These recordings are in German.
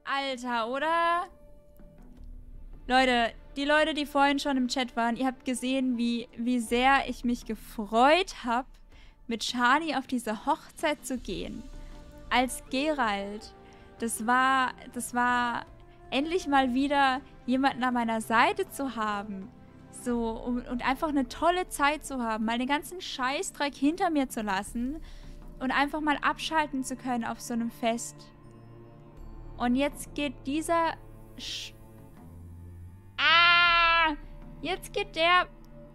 Alter, oder? Leute, die Leute, die vorhin schon im Chat waren, ihr habt gesehen, wie sehr ich mich gefreut habe, mit Shani auf diese Hochzeit zu gehen. Als Geralt. Das war endlich mal wieder jemanden an meiner Seite zu haben. So, und einfach eine tolle Zeit zu haben. Mal den ganzen Scheißdreck hinter mir zu lassen und einfach mal abschalten zu können auf so einem Fest. Und jetzt geht dieser... Jetzt geht der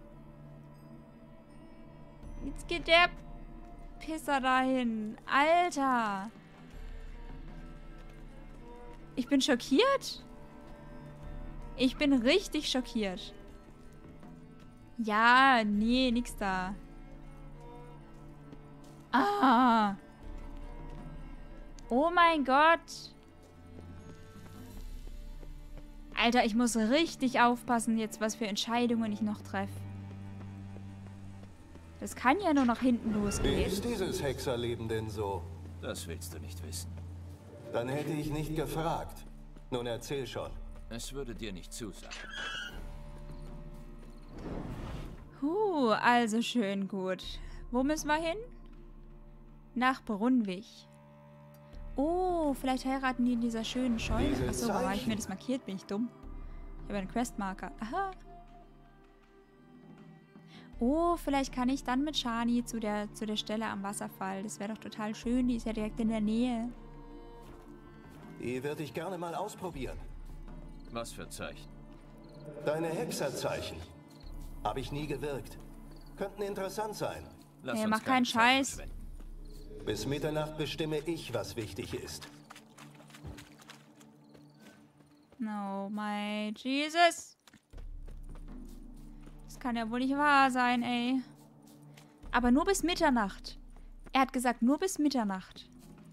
Pisser dahin. Alter. Ich bin schockiert. Ich bin richtig schockiert. Ja, nee, nix da. Ah. Oh mein Gott. Alter, ich muss richtig aufpassen jetzt, was für Entscheidungen ich noch treffe. Das kann ja nur nach hinten losgehen. Wie ist dieses Hexerleben denn so? Das willst du nicht wissen. Dann hätte ich nicht gefragt. Nun erzähl schon. Es würde dir nicht zusagen. Also schön gut. Wo müssen wir hin? Nach Brunwich. Oh, vielleicht heiraten die in dieser schönen Scheune. Achso, warum habe ich mir das markiert? Bin ich dumm? Ich habe einen Questmarker. Aha. Oh, vielleicht kann ich dann mit Shani zu der Stelle am Wasserfall. Das wäre doch total schön. Die ist ja direkt in der Nähe. Die würde ich gerne mal ausprobieren. Was für Zeichen? Deine Hexerzeichen. Habe ich nie gewirkt. Könnten interessant sein. Lass Ja, uns mach keine keinen Zeit Scheiß. verschwenden. Bis Mitternacht bestimme ich, was wichtig ist. Oh my Jesus. Das kann ja wohl nicht wahr sein, ey. Aber nur bis Mitternacht. Er hat gesagt, nur bis Mitternacht.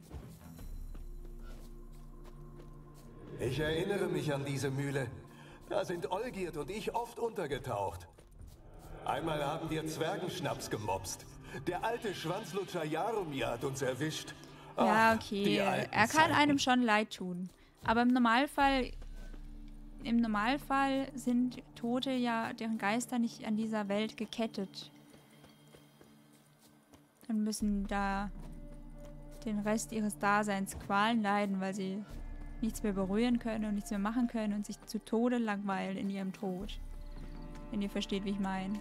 Ich erinnere mich an diese Mühle. Da sind Olgierd und ich oft untergetaucht. Einmal haben wir Zwergenschnaps gemopst. Der alte Schwanzlutscher Jaromir hat uns erwischt. Ja, Ach, okay. die alten Er kann Zeiten. einem schon leid tun. Aber im Normalfall sind Tote ja, deren Geister nicht an dieser Welt gekettet. Und müssen da den Rest ihres Daseins Qualen leiden, weil sie nichts mehr berühren können und nichts mehr machen können und sich zu Tode langweilen in ihrem Tod. Wenn ihr versteht, wie ich meine.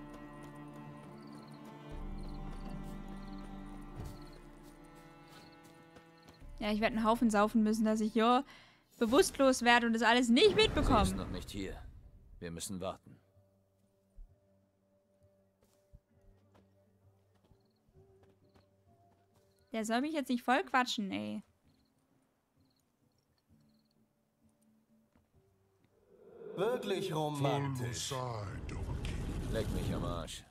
Ja, ich werde einen Haufen saufen müssen, dass ich ja bewusstlos werde und das alles nicht Sie ist mitbekomme. noch nicht hier. Wir müssen warten. Der soll mich jetzt nicht voll quatschen, ey. Wirklich romantisch. Leck mich am Arsch.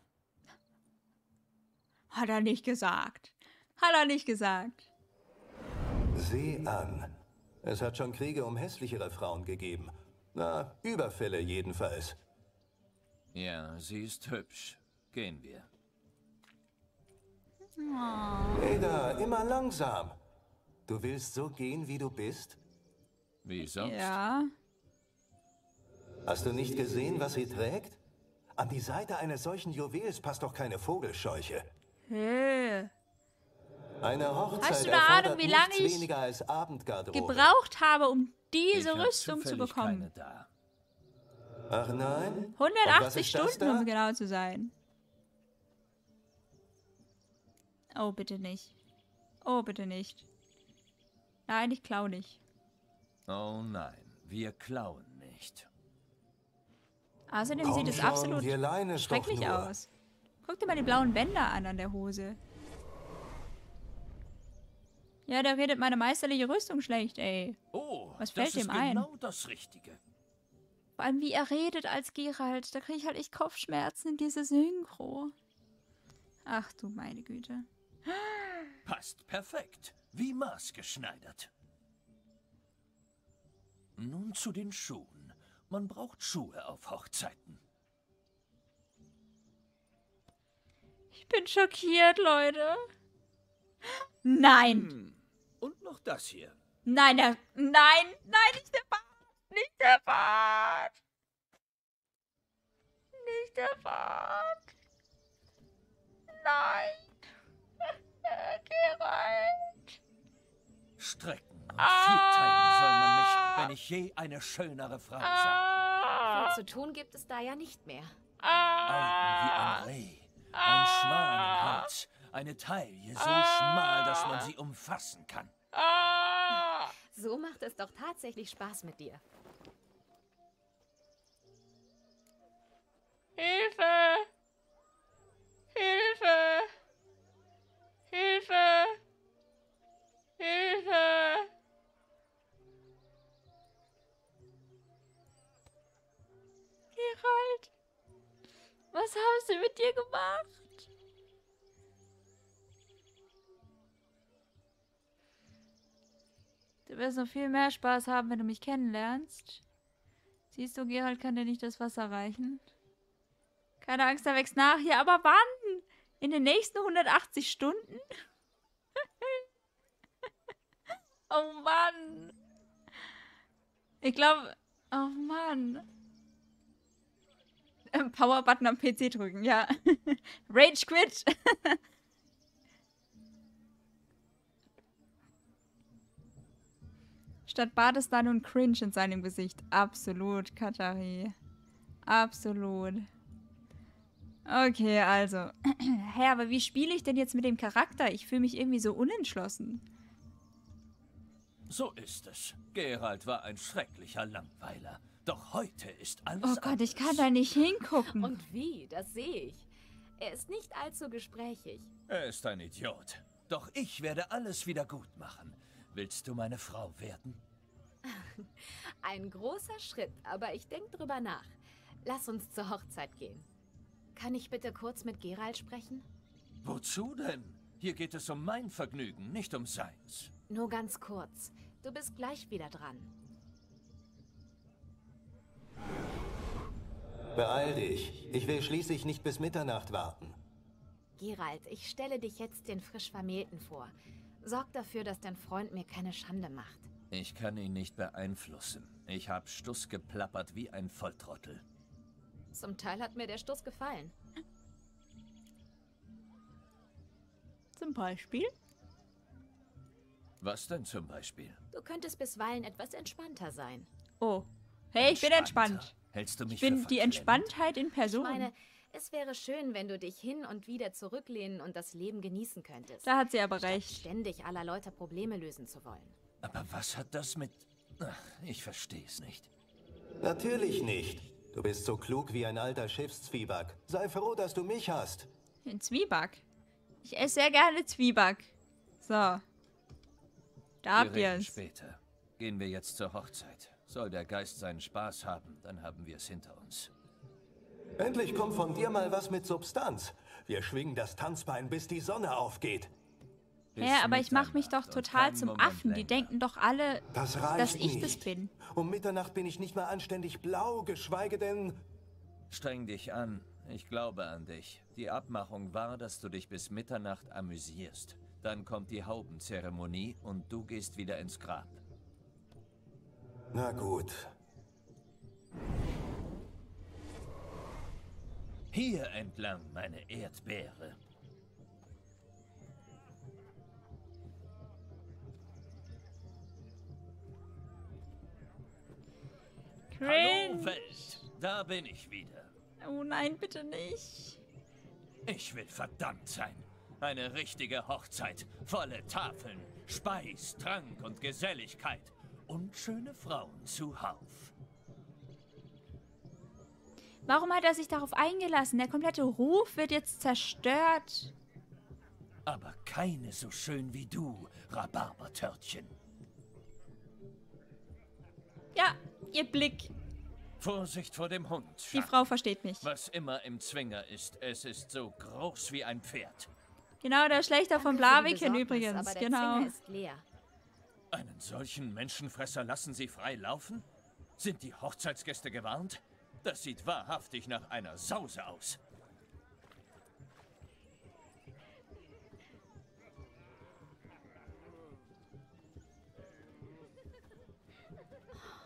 Hat er nicht gesagt. Hat er nicht gesagt. Sieh an. Es hat schon Kriege um hässlichere Frauen gegeben. Na, Überfälle jedenfalls. Ja, sie ist hübsch. Gehen wir. Ada, immer langsam. Du willst so gehen, wie du bist? Wie sonst? Ja. Hast du nicht gesehen, was sie trägt? An die Seite eines solchen Juwels passt doch keine Vogelscheuche. Hey. Eine Hochzeit Hast du eine Ahnung, erfordert wie lange nichts ich weniger als Abendgarderobe. gebraucht habe, um Ich diese hab Rüstung zu zufällig bekommen? keine da. Ach nein? Und was 180 ist das Stunden, da? um genau zu sein. Oh, bitte nicht. Oh, bitte nicht. Nein, ich klau nicht. Oh nein, wir klauen nicht. Außerdem Komm sieht es schon, absolut wir leihen es doch schrecklich nur. aus. Guck dir mal die blauen Bänder an der Hose. Ja, der redet meine meisterliche Rüstung schlecht, ey. Oh, Was fällt das ist ihm ein? genau das Richtige. Vor allem, wie er redet als Geralt. Da kriege ich halt echt Kopfschmerzen in diese Synchro. Ach du meine Güte. Passt perfekt. Wie maßgeschneidert. Nun zu den Schuhen. Man braucht Schuhe auf Hochzeiten. Ich bin schockiert, Leute. Nein. Und noch das hier. Nein, nein, nicht der Bart. Nicht der Bart. Nicht der Bart. Nein. Geralt. Strecken und vierteilen soll man mich, wenn ich je eine schönere Frau sah. Viel zu tun gibt es da ja nicht mehr. Augen wie ein Reh, ein Schwanenhals, eine Taille so schmal, dass man sie umfassen kann. So macht es doch tatsächlich Spaß mit dir. Hilfe! Hilfe! Hilfe! Hilfe! Geralt, was haben sie mit dir gemacht? Du wirst noch viel mehr Spaß haben, wenn du mich kennenlernst. Siehst du, Geralt kann dir nicht das Wasser reichen. Keine Angst, er wächst nach. Ja, aber wann? In den nächsten 180 Stunden? Oh Mann. Ich glaube... Oh Mann. Power-Button am PC drücken, ja. Rage Quit. Statt Bart ist da nun Cringe in seinem Gesicht. Absolut, Katari. Absolut. Okay, also. Hä, aber wie spiele ich denn jetzt mit dem Charakter? Ich fühle mich irgendwie so unentschlossen. So ist es. Geralt war ein schrecklicher Langweiler. Doch heute ist alles Oh Gott, ich kann da nicht hingucken. Und wie, das sehe ich. Er ist nicht allzu gesprächig. Er ist ein Idiot. Doch ich werde alles wieder gut machen. Willst du meine Frau werden? Ein großer Schritt, aber ich denke drüber nach. Lass uns zur Hochzeit gehen. Kann ich bitte kurz mit Geralt sprechen? Wozu denn? Hier geht es um mein Vergnügen, nicht um seins. Nur ganz kurz. Du bist gleich wieder dran. Beeil dich. Ich will schließlich nicht bis Mitternacht warten. Geralt, ich stelle dich jetzt den frisch Vermählten vor. Sorg dafür, dass dein Freund mir keine Schande macht. Ich kann ihn nicht beeinflussen. Ich hab Stuss geplappert wie ein Volltrottel. Zum Teil hat mir der Stuss gefallen. Zum Beispiel? Was denn zum Beispiel? Du könntest bisweilen etwas entspannter sein. Oh. Hey, ich bin entspannt. Hältst du mich Ich bin für die verklemmt? Entspanntheit in Ich Person. meine, es wäre schön, wenn du dich hin und wieder zurücklehnen und das Leben genießen könntest. Da hat sie aber Statt recht. ständig aller Leute Probleme lösen zu wollen. Aber was hat das mit... Ach, ich verstehe es nicht. Natürlich nicht. Du bist so klug wie ein alter Schiffszwieback. Sei froh, dass du mich hast. Ein Zwieback. Ich esse sehr gerne Zwieback. So. Da habt Wir ihr reden es. später. Gehen wir jetzt zur Hochzeit. Soll der Geist seinen Spaß haben, dann haben wir es hinter uns. Endlich kommt von dir mal was mit Substanz. Wir schwingen das Tanzbein, bis die Sonne aufgeht. Bis Ja, aber ich mache mich doch Mitternacht und total keinen zum Moment Affen. Die länger. denken doch alle, Das reicht dass ich nicht. das bin. Um Mitternacht bin ich nicht mal anständig blau, geschweige denn... Streng dich an. Ich glaube an dich. Die Abmachung war, dass du dich bis Mitternacht amüsierst. Dann kommt die Haubenzeremonie und du gehst wieder ins Grab. Na gut. Hier entlang, meine Erdbeere. Hallo Cringe. Welt, da bin ich wieder. Oh nein, bitte nicht. Ich will verdammt sein. Eine richtige Hochzeit, volle Tafeln, Speis, Trank und Geselligkeit und schöne Frauen zuhauf. Warum hat er sich darauf eingelassen? Der komplette Ruf wird jetzt zerstört. Aber keine so schön wie du, Rhabarbertörtchen. Ja, ihr Blick. Vorsicht vor dem Hund, Die Schatz. Frau versteht mich. Was immer im Zwinger ist, es ist so groß wie ein Pferd. Genau, der Schlechter von Danke für die Blaviken Besorgnis, übrigens. aber der Genau. Zwinger ist leer. Einen solchen Menschenfresser lassen Sie frei laufen? Sind die Hochzeitsgäste gewarnt? Das sieht wahrhaftig nach einer Sause aus.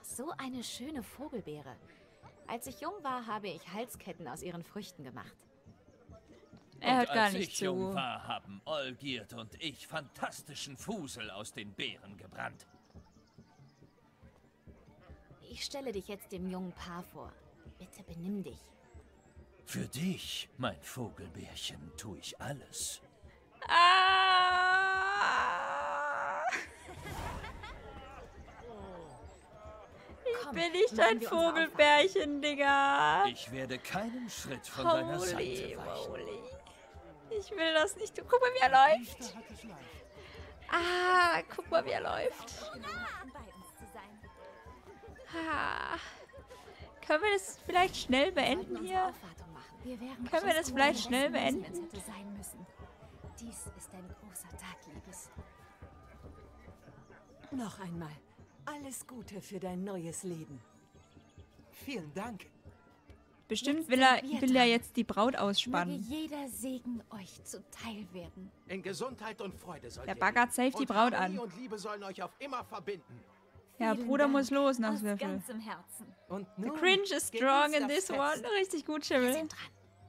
So eine schöne Vogelbeere. Als ich jung war, habe ich Halsketten aus ihren Früchten gemacht. Er hört Und gar als nicht ich jung zu. war, haben Olgierd und ich fantastischen Fusel aus den Beeren gebrannt. Ich stelle dich jetzt dem jungen Paar vor. Bitte benimm dich. Für dich, mein Vogelbärchen, tue ich alles. Ah! Ich bin nicht machen ein wir unsere Vogelbärchen, Digga. Ich werde keinen Schritt von deiner Holy Seite weichen. moly. Ich will das nicht. Guck mal, wie er läuft. Ah, guck mal, wie er läuft. Ah. Können wir das vielleicht schnell beenden hier? Können wir das vielleicht schnell beenden? Dies ist ein großer Tag, Liebes. Noch einmal. Alles Gute für dein neues Leben. Vielen Dank. Bestimmt Jetzt will sind wir dran. jetzt die Braut Möge ausspannen. jeder Segen euch zuteil werden. In Gesundheit und Freude sollt Der ihr baggert safe leben. die Und Braut Harmonie an. und Liebe sollen euch auf immer verbinden. Ja, Vielen Bruder Dank. muss los, Aus Nasswürfel. ganzem Herzen. Und The nun cringe is genießt strong in das this Fest. one. Richtig gut, Wir Schimmel. sind dran.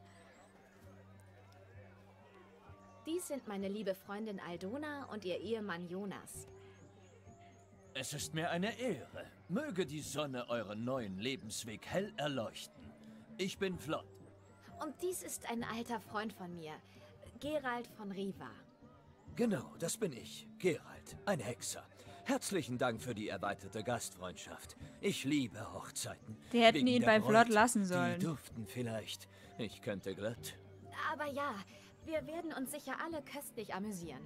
Dies sind meine liebe Freundin Aldona und ihr Ehemann Jonas. Es ist mir eine Ehre. Möge die Sonne euren neuen Lebensweg hell erleuchten. Ich bin Flott. Und dies ist ein alter Freund von mir, Gerald von Riva. Genau, das bin ich, Gerald, ein Hexer. Herzlichen Dank für die erweiterte Gastfreundschaft. Ich liebe Hochzeiten. Die hätten Wegen ihn der bei Bräute, Flott lassen sollen. Die duften vielleicht. Ich könnte glatt. Aber ja, wir werden uns sicher alle köstlich amüsieren.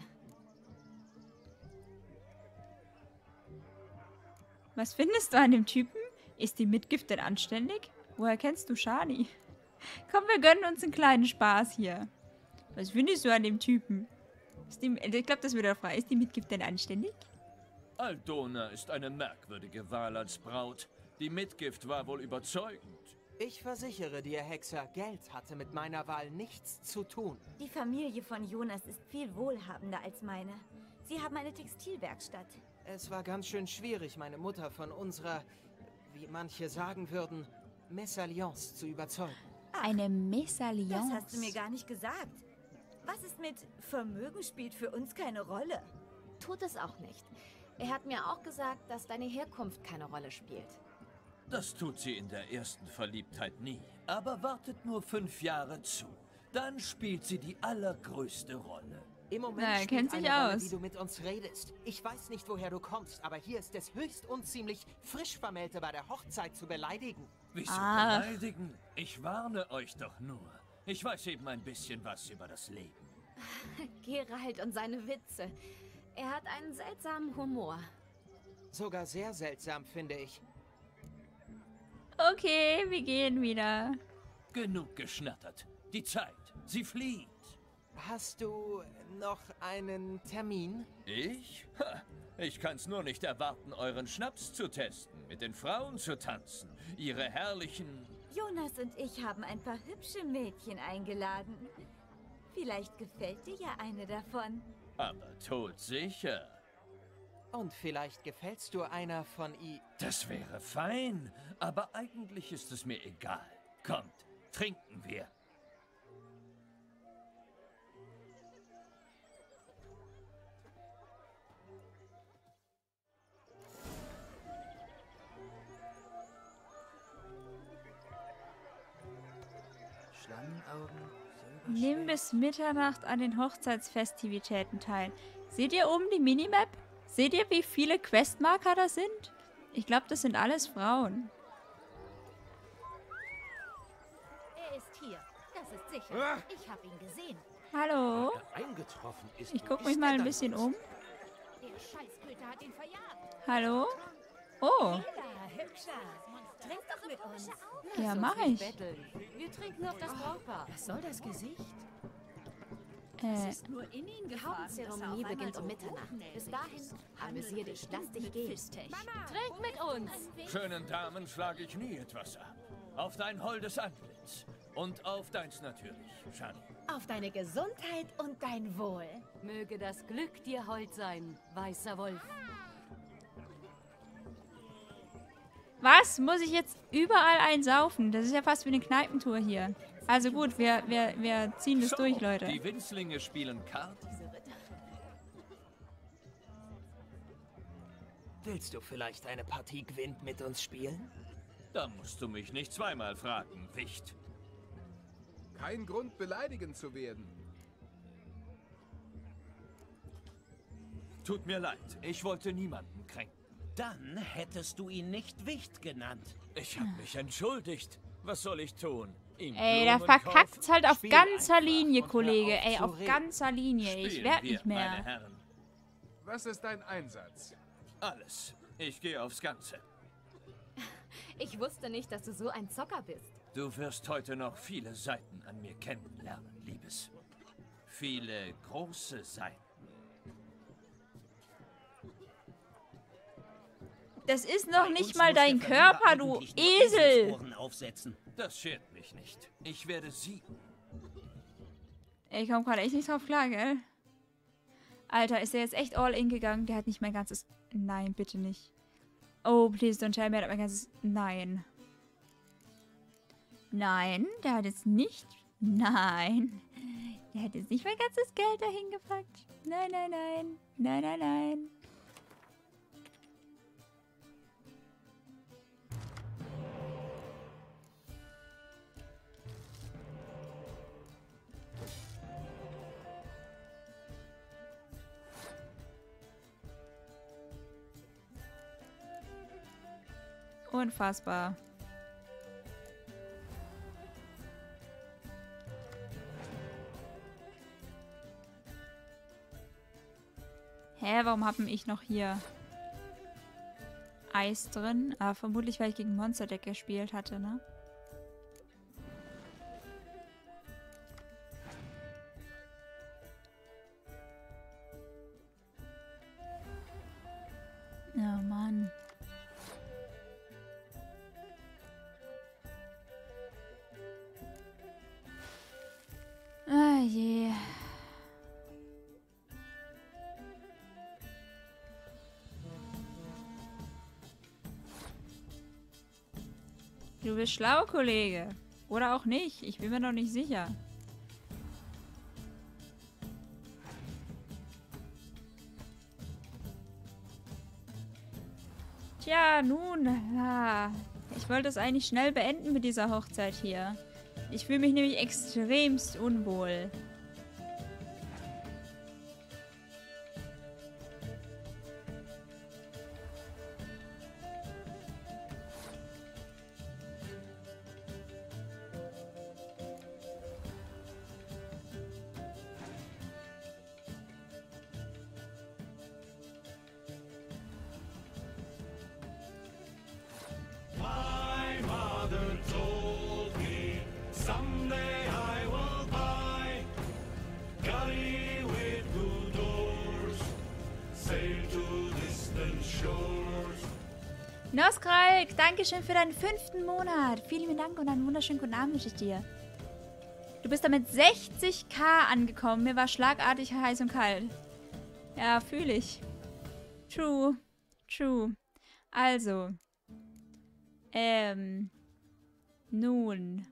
Was findest du an dem Typen? Ist die Mitgift denn anständig? Woher kennst du Shani? Komm, wir gönnen uns einen kleinen Spaß hier. Was findest du an dem Typen? Ich glaube, das wird er fragen. Ist die Mitgift denn anständig? Aldona ist eine merkwürdige Wahl als Braut. Die Mitgift war wohl überzeugend. Ich versichere dir, Hexer, Geld hatte mit meiner Wahl nichts zu tun. Die Familie von Jonas ist viel wohlhabender als meine. Sie haben eine Textilwerkstatt. Es war ganz schön schwierig, meine Mutter von unserer, wie manche sagen würden, Mesalliance zu überzeugen. Eine Mesalliance. Das hast du mir gar nicht gesagt. Was ist mit Vermögen spielt für uns keine Rolle? Tut es auch nicht. Er hat mir auch gesagt, dass deine Herkunft keine Rolle spielt. Das tut sie in der ersten Verliebtheit nie. Aber wartet nur 5 Jahre zu. Dann spielt sie die allergrößte Rolle. Im Moment Na, er spielt kennt sich eine Rolle, aus. wie du mit uns redest. Ich weiß nicht, woher du kommst, aber hier ist es höchst unziemlich, Frischvermählte bei der Hochzeit zu beleidigen. Wieso Ach. beleidigen? Ich warne euch doch nur. Ich weiß eben ein bisschen was über das Leben. Gerald und seine Witze. Er hat einen seltsamen Humor. Sogar sehr seltsam, finde ich. Okay, wir gehen wieder. Genug geschnattert. Die Zeit, sie flieht. Hast du noch einen Termin? Ich? Ha, ich kann's nur nicht erwarten, euren Schnaps zu testen, mit den Frauen zu tanzen, ihre herrlichen... Jonas und ich haben ein paar hübsche Mädchen eingeladen. Vielleicht gefällt dir ja eine davon. Aber todsicher. Und vielleicht gefällst du einer von Das wäre fein, aber eigentlich ist es mir egal. Kommt, trinken wir. Schlangenaugen. Nimm bis Mitternacht an den Hochzeitsfestivitäten teil. Seht ihr oben die Minimap? Seht ihr, wie viele Questmarker da sind? Ich glaube, das sind alles Frauen. Er ist hier. Das ist sicher. Ich habe ihn gesehen. Hallo? Eingetroffen ist. Ich Wo gucke ist mich mal er ein dann? bisschen um. Der Scheißköter hat ihn verjagt. Hallo? Oh, Ja, hübscher. Trink doch mit uns. ja, mache ich. Wir trinken auf das Brautpaar. Was soll das Gesicht? Nur in ihn Die Hauptzeremonie beginnt um Mitternacht. Bis dahin, amüsier dich, lass dich gehen. Trink mit uns. Schönen Damen schlage ich nie etwas ab. Auf dein holdes Antlitz. Und auf deins natürlich, Shani. Auf deine Gesundheit und dein Wohl. Möge das Glück dir hold sein, weißer Wolf. Was? Muss ich jetzt überall einsaufen? Das ist ja fast wie eine Kneipentour hier. Also gut, wir ziehen das durch, Leute. Die Winzlinge spielen Karten. Willst du vielleicht eine Partie Gwent mit uns spielen? Da musst du mich nicht zweimal fragen, Wicht. Kein Grund, beleidigend zu werden. Tut mir leid, ich wollte niemanden kränken. Dann hättest du ihn nicht Wicht genannt. Ich habe mich entschuldigt. Was soll ich tun? Ihm Ey, der Blumen verkackt's kaufen? halt auf Spiel ganzer einfach Linie, und hör Kollege. auf Ey, zu auf reden. ganzer Linie. Ich Spielen werd wir, nicht mehr. meine Herren. Was ist dein Einsatz? Alles. Ich gehe aufs Ganze. Ich wusste nicht, dass du so ein Zocker bist. Du wirst heute noch viele Seiten an mir kennenlernen, Liebes. Viele große Seiten. Das ist noch Bei nicht uns mal muss dein der Verlierer Körper, du eigentlich nur Esel. Eselsohren aufsetzen. Das schert mich nicht. Ich werde siegen. Ich komm gerade echt nicht drauf klar, gell? Alter, ist der jetzt echt all in gegangen? Der hat nicht mein ganzes... Nein, bitte nicht. Oh, please don't tell me, er hat mein ganzes... Nein. Nein, der hat jetzt nicht... Nein. Der hat jetzt nicht mein ganzes Geld dahin gepackt. Nein, nein, nein. Nein, nein, nein. Unfassbar. Hä, warum habe ich noch hier Eis drin? Ah, vermutlich, weil ich gegen Monster Deck gespielt hatte, ne? Oh Mann. Ah je. Du bist schlau, Kollege. Oder auch nicht. Ich bin mir noch nicht sicher. Tja, nun. Ich wollte es eigentlich schnell beenden mit dieser Hochzeit hier. Ich fühle mich nämlich extremst unwohl. Noskralk, Dankeschön für deinen 5. Monat. Vielen Dank und einen wunderschönen guten Abend wünsche ich dir. Du bist damit 60.000 angekommen. Mir war schlagartig heiß und kalt. Ja, fühle ich. True. True. Also. Nun.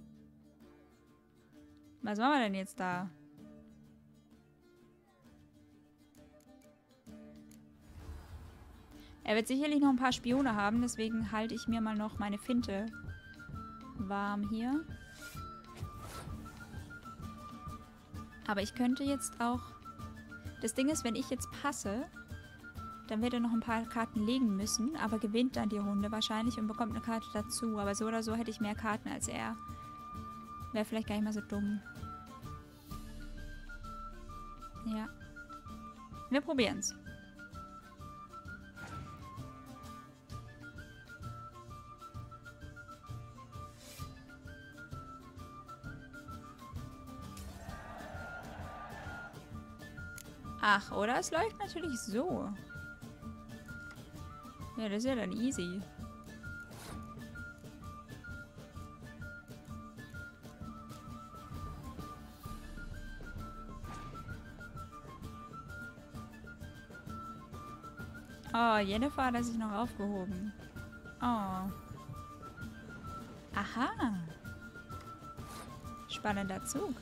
Was machen wir denn jetzt da? Er wird sicherlich noch ein paar Spione haben, deswegen halte ich mir mal noch meine Finte warm hier. Aber ich könnte jetzt auch... Das Ding ist, wenn ich jetzt passe, dann wird er noch ein paar Karten legen müssen, aber gewinnt dann die Runde wahrscheinlich und bekommt eine Karte dazu. Aber so oder so hätte ich mehr Karten als er. Wäre vielleicht gar nicht mal so dumm. Ja. Wir probieren's. Ach, oder es läuft natürlich so. Ja, das ist ja dann easy. Oh, Jennifer hat er sich noch aufgehoben. Oh. Aha. Spannender Zug.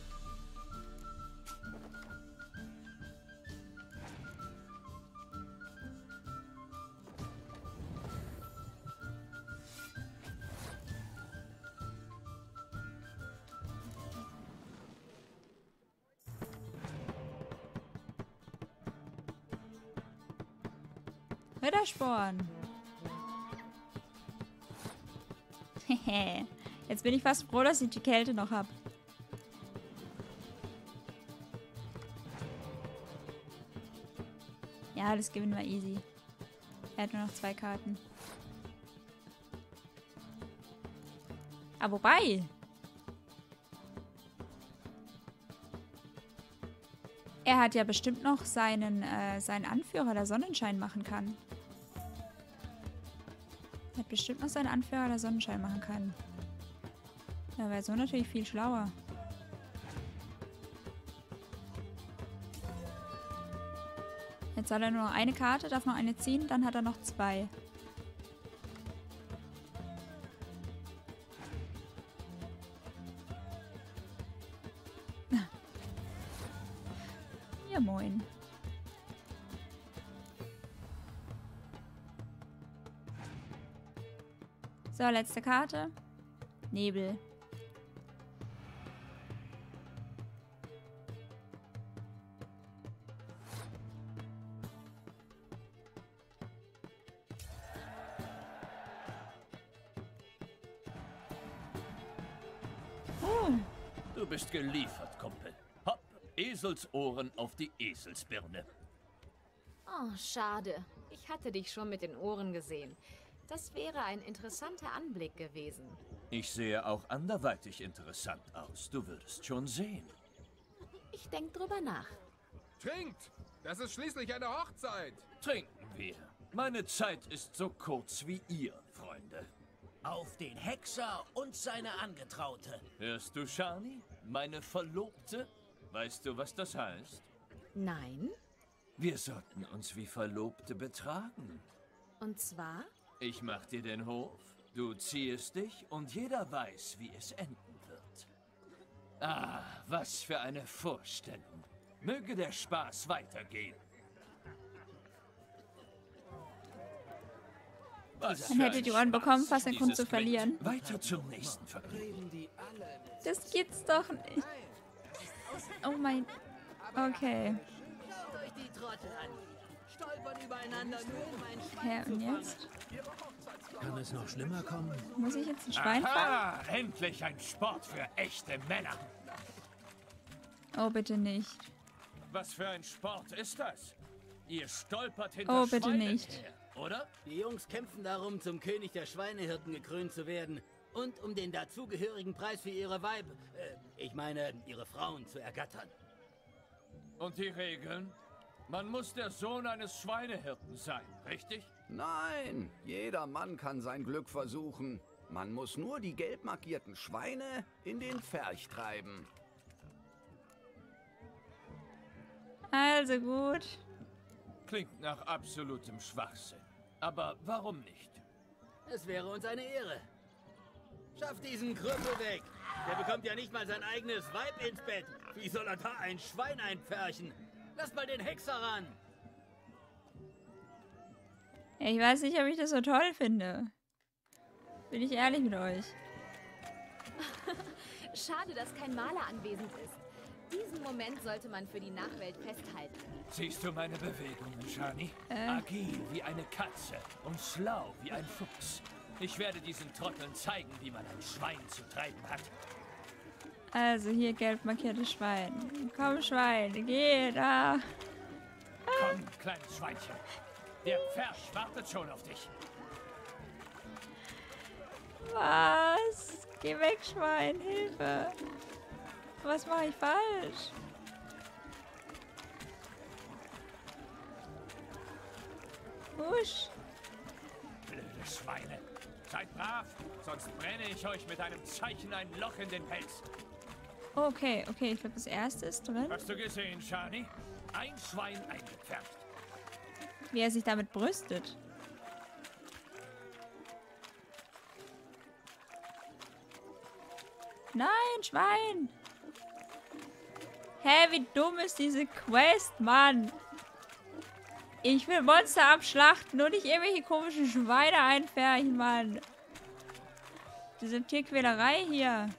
Rittersporn. Hehe. Jetzt bin ich fast froh, dass ich die Kälte noch habe. Ja, das gewinnen wir easy. Er hat nur noch 2 Karten. Ah, wobei. Er hat ja bestimmt noch seinen Anführer, der Sonnenschein machen kann. Er hat bestimmt noch seinen Anführer, der Sonnenschein machen kann. Da wäre so natürlich viel schlauer. Jetzt hat er nur noch eine Karte, darf noch eine ziehen, dann hat er noch 2. Ja, moin. So, letzte Karte. Nebel. Du bist geliefert, Kumpel. Hopp, Eselsohren auf die Eselsbirne. Oh, schade. Ich hatte dich schon mit den Ohren gesehen. Das wäre ein interessanter Anblick gewesen. Ich sehe auch anderweitig interessant aus. Du würdest schon sehen. Ich denke drüber nach. Trinkt! Das ist schließlich eine Hochzeit. Trinken wir. Meine Zeit ist so kurz wie ihr, Freunde. Auf den Hexer und seine Angetraute. Hörst du, Shani? Meine Verlobte? Weißt du, was das heißt? Nein? Wir sollten uns wie Verlobte betragen. Und zwar? Ich mach dir den Hof, du ziehst dich und jeder weiß, wie es enden wird. Ah, was für eine Vorstellung. Möge der Spaß weitergehen. Was Man hätte die Ohren bekommen, fast einen Grund zu verlieren. Weiter zum nächsten Vergnügen. Das geht's doch nicht. Oh mein... Okay. Hä, und jetzt? Kann es noch schlimmer kommen? Muss ich jetzt ein Schwein fangen? Ah, endlich ein Sport für echte Männer. Oh, bitte nicht. Was für ein Sport ist das? Ihr stolpert hinter Oh, bitte Schweinen nicht. her, oder? Die Jungs kämpfen darum, zum König der Schweinehirten gekrönt zu werden und um den dazugehörigen Preis für ihre ihre Frauen zu ergattern. Und die Regeln? Man muss der Sohn eines Schweinehirten sein, richtig? Nein, jeder Mann kann sein Glück versuchen. Man muss nur die gelb markierten Schweine in den Pferch treiben. Also gut. Klingt nach absolutem Schwachsinn. Aber warum nicht? Es wäre uns eine Ehre. Schaff diesen Krüppel weg. Der bekommt ja nicht mal sein eigenes Weib ins Bett. Wie soll er da ein Schwein einpferchen? Lass mal den Hexer ran. Ja, ich weiß nicht, ob ich das so toll finde. Bin ich ehrlich mit euch. Schade, dass kein Maler anwesend ist. Diesen Moment sollte man für die Nachwelt festhalten. Siehst du meine Bewegungen, Shani? Agil wie eine Katze und schlau wie ein Fuchs. Ich werde diesen Trotteln zeigen, wie man ein Schwein zu treiben hat. Also hier gelb markierte Schwein. Komm, Schwein, geh da. Komm, kleines Schweinchen. Der Pferch wartet schon auf dich. Was? Geh weg, Schwein, Hilfe. Was mache ich falsch? Husch. Blöde Schweine. Seid brav, sonst brenne ich euch mit einem Zeichen ein Loch in den Pelz. Okay, okay, ich glaube, das erste ist drin. Hast du gesehen, Shani? Ein Schwein eingepfercht. Wie er sich damit brüstet. Nein, Schwein! Hä, wie dumm ist diese Quest, Mann? Ich will Monster abschlachten und nicht irgendwelche komischen Schweine einfärchen, Mann. Diese Tierquälerei hier.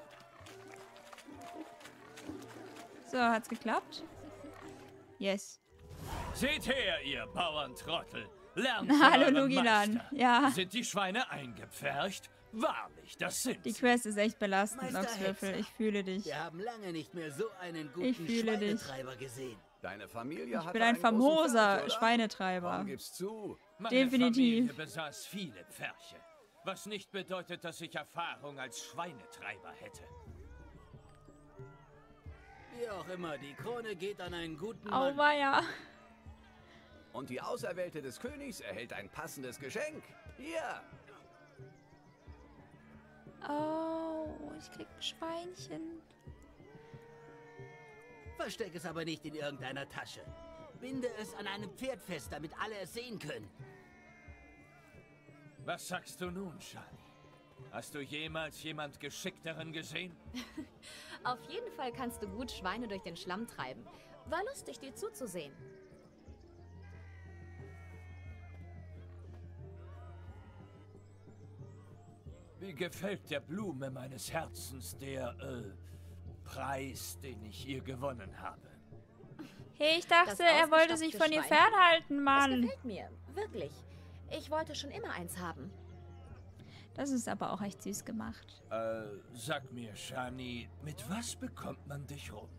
So, hat's geklappt? Yes. Seht her, ihr Bauerntrottel. Lernt Hallo, von eurem Lugilan. Meister. Ja. Sind die Schweine eingepfercht? Wahrlich, das sind Die sie. Quest ist echt belastend, Meister Noxwürfel. Hexer. Ich fühle dich. Wir haben lange nicht mehr so einen guten Ich fühle dich. Schweinetreiber gesehen. Deine Familie Ich hatte bin ein einen großen famoser Pferd, oder? Schweinetreiber. Komm, gib's zu. Meine Definitiv. Familie besaß viele Pferche. Was nicht bedeutet, dass ich Erfahrung als Schweinetreiber hätte. Wie auch immer, die Krone geht an einen guten Mann. Auweia. Und die Auserwählte des Königs erhält ein passendes Geschenk. Hier. Oh, ich krieg ein Schweinchen. Versteck es aber nicht in irgendeiner Tasche. Binde es an einem Pferd fest, damit alle es sehen können. Was sagst du nun, Shani? Hast du jemals jemand Geschickteren gesehen? Auf jeden Fall kannst du gut Schweine durch den Schlamm treiben. War lustig, dir zuzusehen. Wie gefällt der Blume meines Herzens der, Preis, den ich ihr gewonnen habe? Hey, ich dachte, er wollte sich von ihr fernhalten, Es Mann. gefällt mir, wirklich. Ich wollte schon immer eins haben. Das ist aber auch echt süß gemacht. Sag mir, Shani, mit was bekommt man dich rum?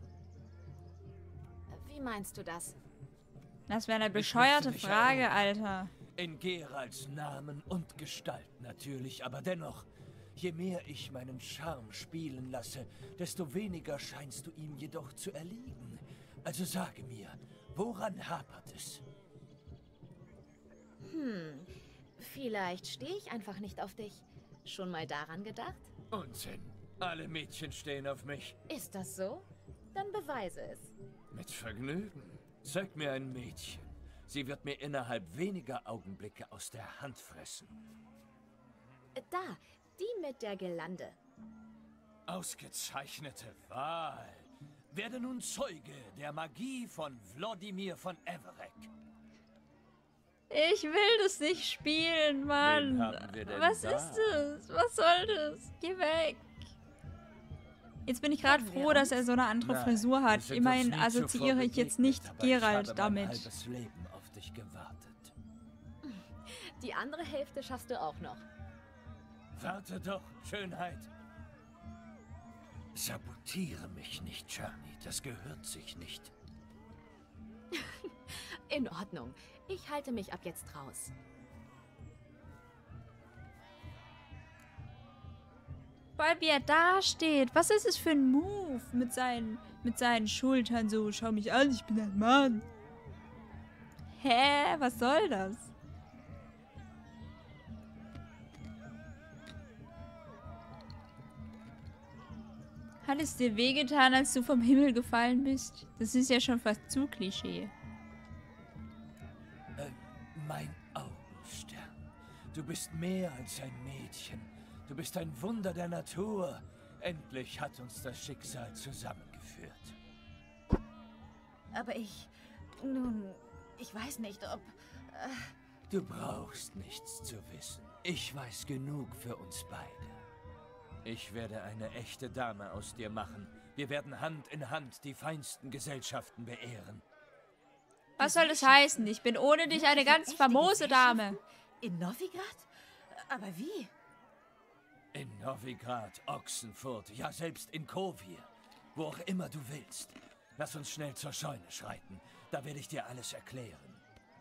Wie meinst du das? Das wäre eine Ich bescheuerte möchte dich Frage, erinnern. Alter. In Geralts Namen und Gestalt natürlich, aber dennoch, je mehr ich meinen Charme spielen lasse, desto weniger scheinst du ihm jedoch zu erliegen. Also sage mir, woran hapert es? Vielleicht stehe ich einfach nicht auf dich. Schon mal daran gedacht? Unsinn. Alle Mädchen stehen auf mich. Ist das so? Dann beweise es. Mit Vergnügen. Zeig mir ein Mädchen. Sie wird mir innerhalb weniger Augenblicke aus der Hand fressen. Da, die mit der Gelande. Ausgezeichnete Wahl. Werde nun Zeuge der Magie von Wlodimir von Everec. Ich will das nicht spielen, Mann. Wen haben wir denn Was da? ist das? Was soll das? Geh weg. Jetzt bin ich gerade froh, dass er so eine andere Nein, Frisur wir hat. sind Immerhin uns nie assoziiere zuvor ich jetzt begegnet, nicht aber ich Geralt habe mein damit. halbes Leben auf dich gewartet. Die andere Hälfte schaffst du auch noch. Warte doch, Schönheit. Sabotiere mich nicht, Shani. Das gehört sich nicht. In Ordnung. Ich halte mich ab jetzt raus. Weil wie er da steht. Was ist es für ein Move mit seinen Schultern so? Schau mich an, ich bin ein Mann. Hä? Was soll das? Hat es dir wehgetan, als du vom Himmel gefallen bist? Das ist ja schon fast zu Klischee. Mein Augenstern. Du bist mehr als ein Mädchen. Du bist ein Wunder der Natur. Endlich hat uns das Schicksal zusammengeführt. Aber nun, ich weiß nicht, ob... Du brauchst nichts zu wissen. Ich weiß genug für uns beide. Ich werde eine echte Dame aus dir machen. Wir werden Hand in Hand die feinsten Gesellschaften beehren. Was soll das heißen? Ich bin ohne dich eine ganz famose Dame. In Novigrad? Aber wie? In Novigrad, Ochsenfurt, ja selbst in Kovir. Wo auch immer du willst. Lass uns schnell zur Scheune schreiten. Da werde ich dir alles erklären.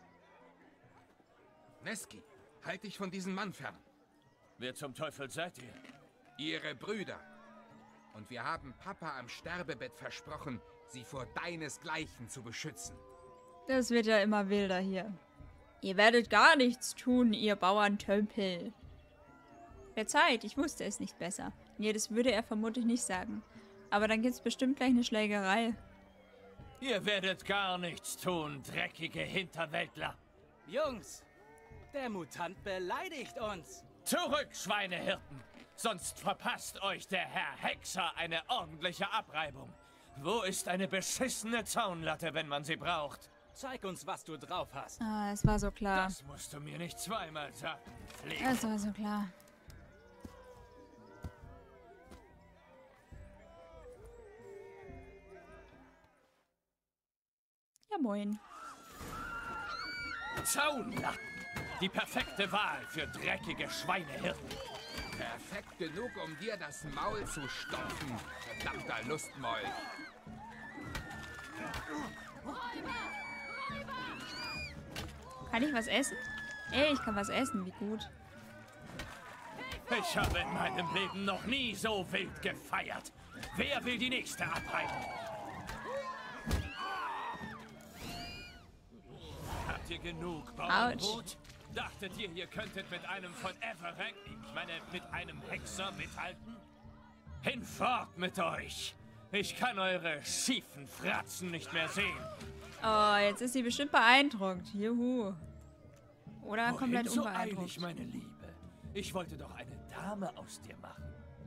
Neski, halt dich von diesem Mann fern. Wer zum Teufel seid ihr? Ihre Brüder. Und wir haben Papa am Sterbebett versprochen, sie vor deinesgleichen zu beschützen. Das wird ja immer wilder hier. Ihr werdet gar nichts tun, ihr Bauerntölpel. Verzeiht, ich wusste es nicht besser. Nee, das würde er vermutlich nicht sagen. Aber dann gibt's bestimmt gleich eine Schlägerei. Ihr werdet gar nichts tun, dreckige Hinterwäldler. Jungs, der Mutant beleidigt uns. Zurück, Schweinehirten! Sonst verpasst euch der Herr Hexer eine ordentliche Abreibung. Wo ist eine beschissene Zaunlatte, wenn man sie braucht? Zeig uns, was du drauf hast. Ah, es war so klar. Das musst du mir nicht zweimal sagen, Pflege. Es war so klar. Ja, moin. Zaunlatten. Die perfekte Wahl für dreckige Schweinehirten. Perfekt genug, um dir das Maul zu stopfen, verdammter Lustmoll. Kann ich was essen? Ey, ich kann was essen, wie gut. Ich habe in meinem Leben noch nie so wild gefeiert. Wer will die nächste Abreibung? Habt ihr genug Bauernbrot? Dachtet ihr könntet mit einem von Everett, ich meine mit einem Hexer mithalten? Hinfort mit euch! Ich kann eure schiefen Fratzen nicht mehr sehen. Oh, jetzt ist sie bestimmt beeindruckt. Juhu. Oder komplett so unbeeindruckt. Eilig, meine Liebe. Ich wollte doch eine Dame aus dir machen.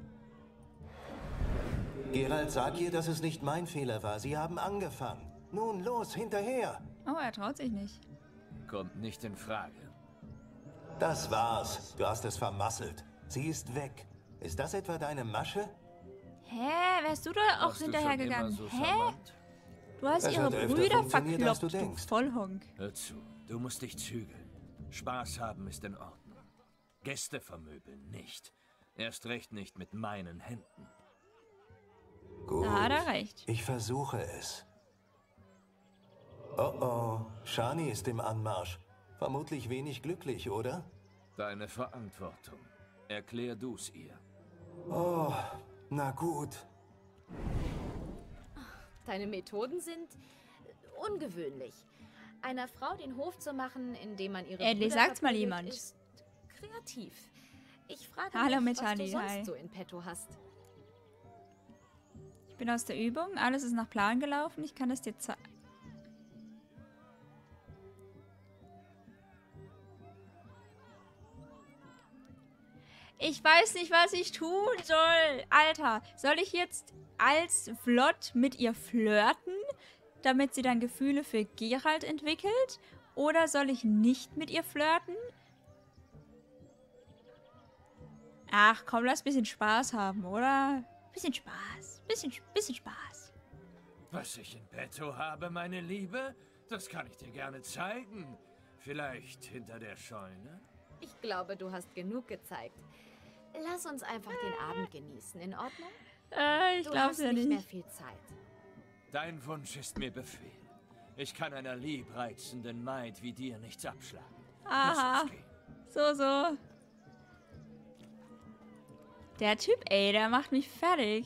Geralt, sag ihr, dass es nicht mein Fehler war. Sie haben angefangen. Nun los, hinterher. Oh, er traut sich nicht. Kommt nicht in Frage. Das war's. Du hast es vermasselt. Sie ist weg. Ist das etwa deine Masche? Hä? Wärst du da auch Warst du hinterhergegangen? schon immer so Hä? charmant? Du hast Es ihre hat öfter Brüder funktioniert, als verkloppt, du du denkst. Vollhonk. Hör zu, du musst dich zügeln. Spaß haben ist in Ordnung. Gäste vermöbeln nicht. Erst recht nicht mit meinen Händen. Gut. Da hat er recht. Ich versuche es. Oh oh, Shani ist im Anmarsch. Vermutlich wenig glücklich, oder? Deine Verantwortung. Erklär du's ihr. Oh, na gut. Deine Methoden sind ungewöhnlich. Einer Frau den Hof zu machen, indem man ihre Endlich Brüder sagt's mal verprügelt, jemand. ist kreativ. Ich frage Hallo, mich, was Metani, du sonst hi. so in petto hast. Ich bin aus der Übung. Alles ist nach Plan gelaufen. Ich kann es dir zeigen. Ich weiß nicht, was ich tun soll. Alter, soll ich jetzt als Vlott mit ihr flirten, damit sie dann Gefühle für Geralt entwickelt? Oder soll ich nicht mit ihr flirten? Ach komm, lass ein bisschen Spaß haben, oder? Bisschen Spaß. Bisschen Spaß. Was ich in petto habe, meine Liebe, das kann ich dir gerne zeigen. Vielleicht hinter der Scheune? Ich glaube, du hast genug gezeigt. Lass uns einfach den Abend genießen, in Ordnung? Ich Du glaub's hast ja nicht mehr nicht. viel Zeit. Dein Wunsch ist mir Befehl. Ich kann einer liebreizenden Maid wie dir nichts abschlagen. Lass Aha. uns gehen. So. Der Typ, ey, der macht mich fertig.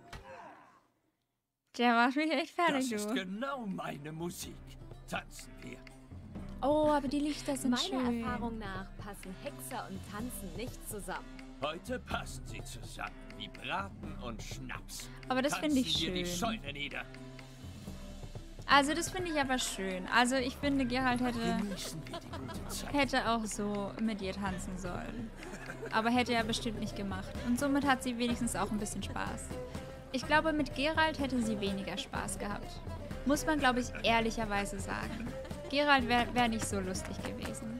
Der macht mich echt fertig, Das ist du. genau meine Musik. Tanzen wir. Oh, aber die Lichter sind Meiner schön. Erfahrung nach passen Hexer und Tanzen nicht zusammen. Heute passen sie zusammen wie Braten und Schnaps. Aber das finde ich Tanzen wir die schön. Scheune nieder. Also das finde ich aber schön. Also ich finde, Geralt Genießen wir die gute Zeit. hätte auch so mit ihr tanzen sollen. Aber hätte er bestimmt nicht gemacht. Und somit hat sie wenigstens auch ein bisschen Spaß. Ich glaube, mit Geralt hätte sie weniger Spaß gehabt. Muss man, glaube ich, ehrlicherweise sagen. Geralt wär nicht so lustig gewesen.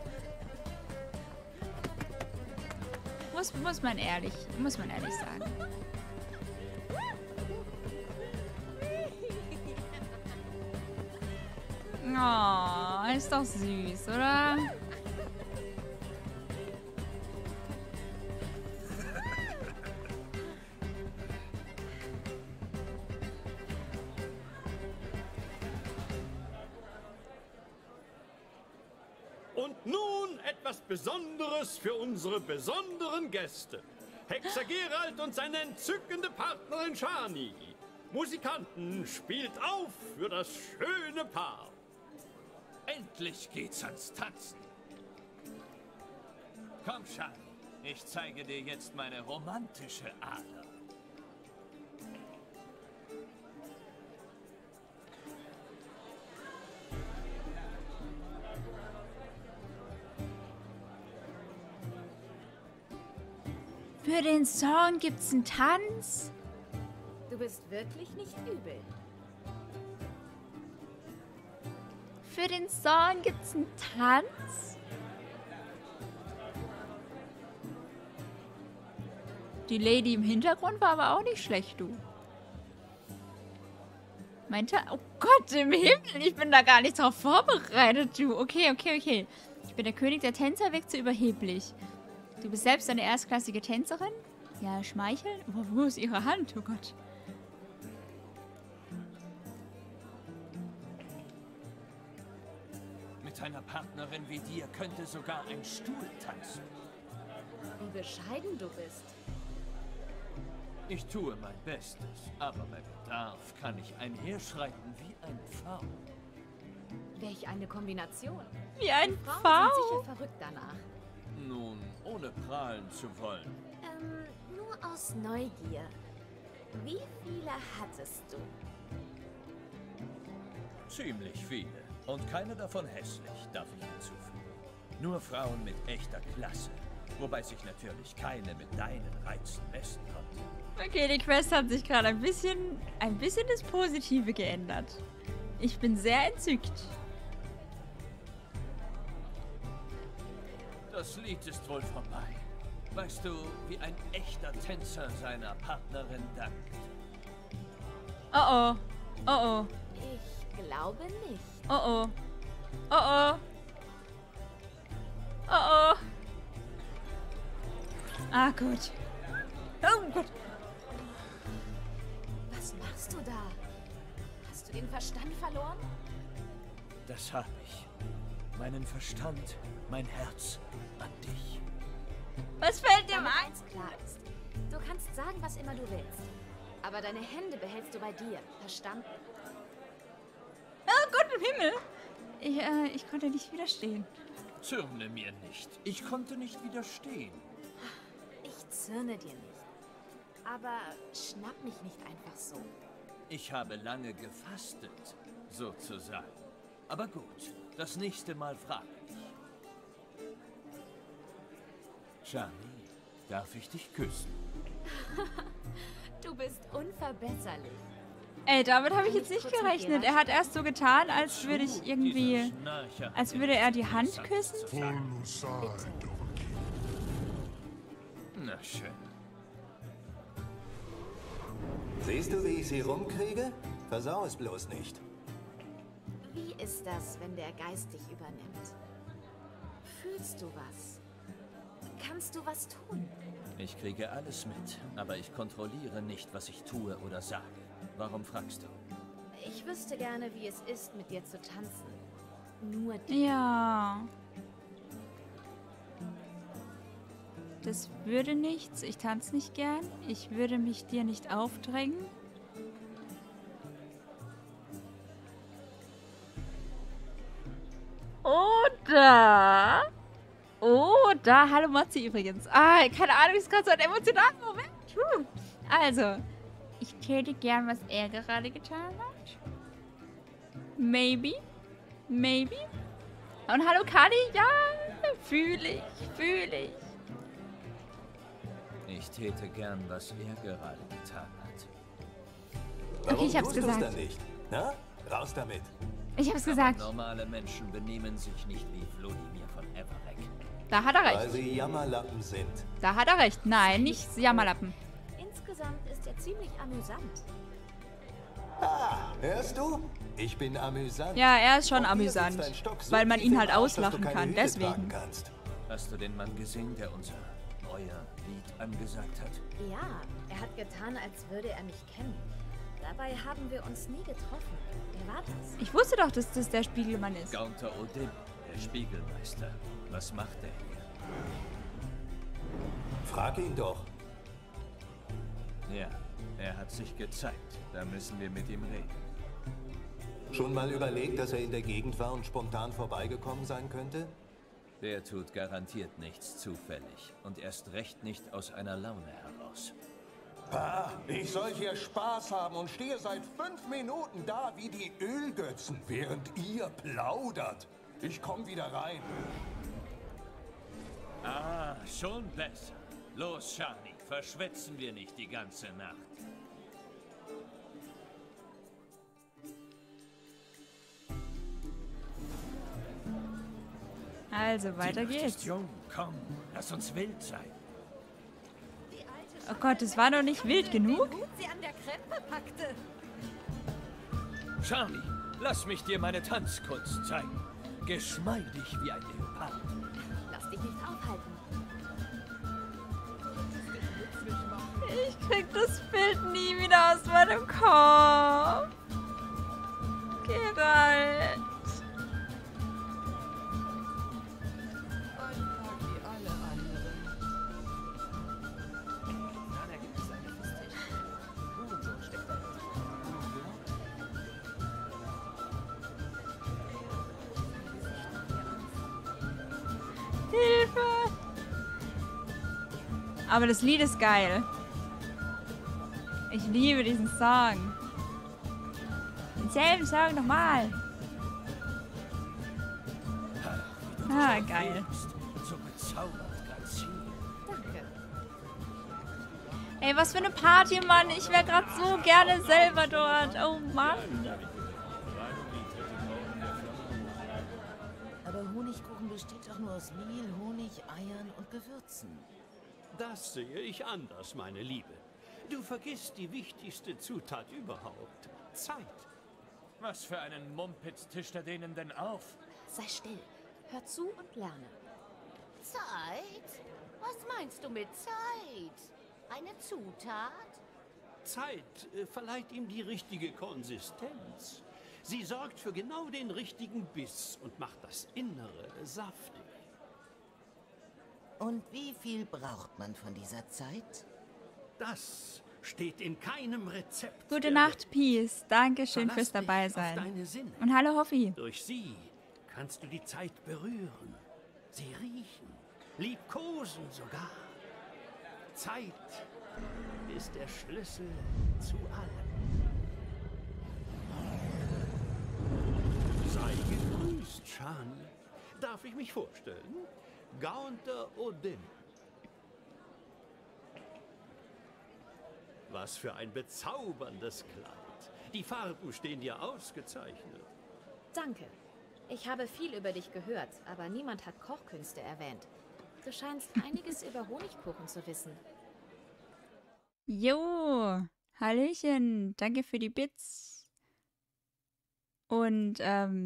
Muss man ehrlich sagen. Oh, ist doch süß, oder? Und nun etwas Besonderes für unsere besonderen Gäste. Hexer Geralt und seine entzückende Partnerin Shani. Musikanten, spielt auf für das schöne Paar. Endlich geht's ans Tanzen. Komm, Shani. Ich zeige dir jetzt meine romantische Ader. Für den Song gibt's einen Tanz. Du bist wirklich nicht übel. Für den Song gibt's einen Tanz. Die Lady im Hintergrund war aber auch nicht schlecht, du. Meinte, oh Gott im Himmel, ich bin da gar nicht drauf vorbereitet, du. Okay. Ich bin der König der Tänzer, weg zu überheblich. Du bist selbst eine erstklassige Tänzerin? Ja, schmeicheln? Aber wo ist ihre Hand? Oh Gott. Mit einer Partnerin wie dir könnte sogar ein Stuhl tanzen. Wie bescheiden du bist. Ich tue mein Bestes, aber bei Bedarf kann ich einherschreiten wie ein Pfau. Welch eine Kombination. Wie ein Frauen Pfau. sind sicher verrückt danach. Nun, ohne prahlen zu wollen. Nur aus Neugier. Wie viele hattest du? Ziemlich viele. Und keine davon hässlich, darf ich hinzufügen. Nur Frauen mit echter Klasse. Wobei sich natürlich keine mit deinen Reizen messen konnte. Okay, die Quest hat sich gerade ein bisschen das Positive geändert. Ich bin sehr entzückt. Das Lied ist wohl vorbei. Weißt du, wie ein echter Tänzer seiner Partnerin dankt? Oh oh. Oh oh. Ich glaube nicht. Oh oh. Oh oh. Oh oh. Ah, gut. Oh Gott. Was machst du da? Hast du den Verstand verloren? Das habe ich. Meinen Verstand, mein Herz an dich. Was fällt dir Damit ein? eins klar ist. Du kannst sagen, was immer du willst. Aber deine Hände behältst du bei dir. Verstanden? Oh Gott im Himmel. Ich konnte nicht widerstehen. Zürne mir nicht. Ich konnte nicht widerstehen. Ich zürne dir nicht. Aber schnapp mich nicht einfach so. Ich habe lange gefastet, sozusagen. Aber gut, das nächste Mal frage ich. Shani, darf ich dich küssen? Du bist unverbesserlich. Ey, damit habe ich jetzt nicht gerechnet. Er hat erst so getan, als würde ich irgendwie... Als würde er die Hand küssen. Na schön. Siehst du, wie ich sie rumkriege? Versau es bloß nicht. Wie ist das, wenn der Geist dich übernimmt? Fühlst du was? Kannst du was tun? Ich kriege alles mit, aber ich kontrolliere nicht, was ich tue oder sage. Warum fragst du? Ich wüsste gerne, wie es ist, mit dir zu tanzen. Nur dir. Ja. Das würde nichts. Ich tanze nicht gern. Ich würde mich dir nicht aufdrängen. Oder... Oder... Hallo Motzi übrigens. Ah, keine Ahnung, ist gerade so ein emotionaler Moment. Also, ich täte gern, was er gerade getan hat. Maybe. Maybe. Und hallo Kali. Ja, fühle ich. Ich täte gern, was er gerade getan hat. Warum okay, ich hab's tust du's gesagt. dann nicht? Na? Raus damit. Ich hab's gesagt. Normale Menschen benehmen sich nicht wie Vladimir von Everek. Da hat er recht. Weil sie Jammerlappen sind. Da hat er recht. Nein, nicht Jammerlappen. Insgesamt ist er ziemlich amüsant. Ah, hörst du? Ich bin amüsant. Ja, er ist schon Und dir amüsant. sitzt dein Stock so Weil man tief ihn im halt Arsch, dass du auslachen keine kann. Hüte tragen Deswegen. kannst. Hast du den Mann gesehen, der unser neuer Lied angesagt hat? Ja, er hat getan, als würde er mich kennen. Dabei haben wir uns nie getroffen. Wer war das? Ich wusste doch, dass das der Spiegelmann ist. Gaunter Odin, der Spiegelmeister. Was macht er hier? Frag ihn doch. Ja, er hat sich gezeigt. Da müssen wir mit ihm reden. Schon mal überlegt, dass er in der Gegend war und spontan vorbeigekommen sein könnte? Der tut garantiert nichts zufällig. Und erst recht nicht aus einer Laune heraus. Ah, ich soll hier Spaß haben und stehe seit 5 Minuten da wie die Ölgötzen, während ihr plaudert. Ich komm wieder rein. Ah, schon besser. Los, Shani, verschwätzen wir nicht die ganze Nacht. Also, weiter Die Nacht geht's. ist jung. Komm, lass uns wild sein. Oh Gott, es war doch nicht wild genug. Sie an der Krempe packte. Charlie, lass mich dir meine Tanzkunst zeigen. Geschmeidig wie ein Leopard. Lass dich nicht aufhalten. Ich krieg das Bild nie wieder aus meinem Kopf. Geralt. Hilfe! Aber das Lied ist geil. Ich liebe diesen Song. Denselben Song nochmal. Ah, geil. So bezaubert, Grazil. Danke. Ey, was für eine Party, Mann. Ich wäre gerade so gerne selber dort. Oh, Mann. Aber Honigkuchen besteht doch nur aus Mehl, Honig, Eiern und Gewürzen. Das sehe ich anders, meine Liebe. Du vergisst die wichtigste Zutat überhaupt. Zeit. Was für einen Mumpitz tischt er denen denn auf? Sei still. Hör zu und lerne. Zeit? Was meinst du mit Zeit? Eine Zutat? Zeit verleiht ihm die richtige Konsistenz. Sie sorgt für genau den richtigen Biss und macht das Innere saftig. Und wie viel braucht man von dieser Zeit? Das steht in keinem Rezept. Gute Nacht, Peace. Dankeschön Verlass fürs dich dabei auf sein. deine Sinne. Und hallo, Hoffi. Durch sie kannst du die Zeit berühren, sie riechen, liebkosen sogar. Zeit ist der Schlüssel zu allem. Sei gegrüßt, Shani. Darf ich mich vorstellen? Gaunter Odin. Was für ein bezauberndes Kleid. Die Farben stehen dir ausgezeichnet. Danke. Ich habe viel über dich gehört, aber niemand hat Kochkünste erwähnt. Du scheinst einiges über Honigkuchen zu wissen. Jo, Hallöchen. Danke für die Bits. Und,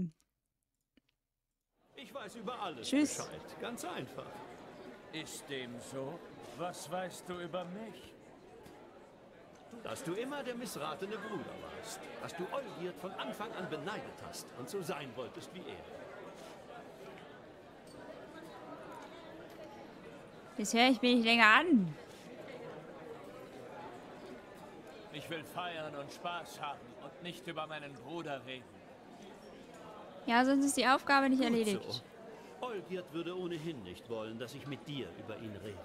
Ich weiß über alles Tschüss. Bescheid. Ganz einfach. Ist dem so? Was weißt du über mich? Dass du immer der missratene Bruder warst. Dass du Olgierd von Anfang an beneidet hast und so sein wolltest wie er. das höre ich mir nicht länger an. Ich will feiern und Spaß haben und nicht über meinen Bruder reden. Ja, sonst ist die Aufgabe nicht Gut erledigt. so. Olgierd würde ohnehin nicht wollen, dass ich mit dir über ihn rede.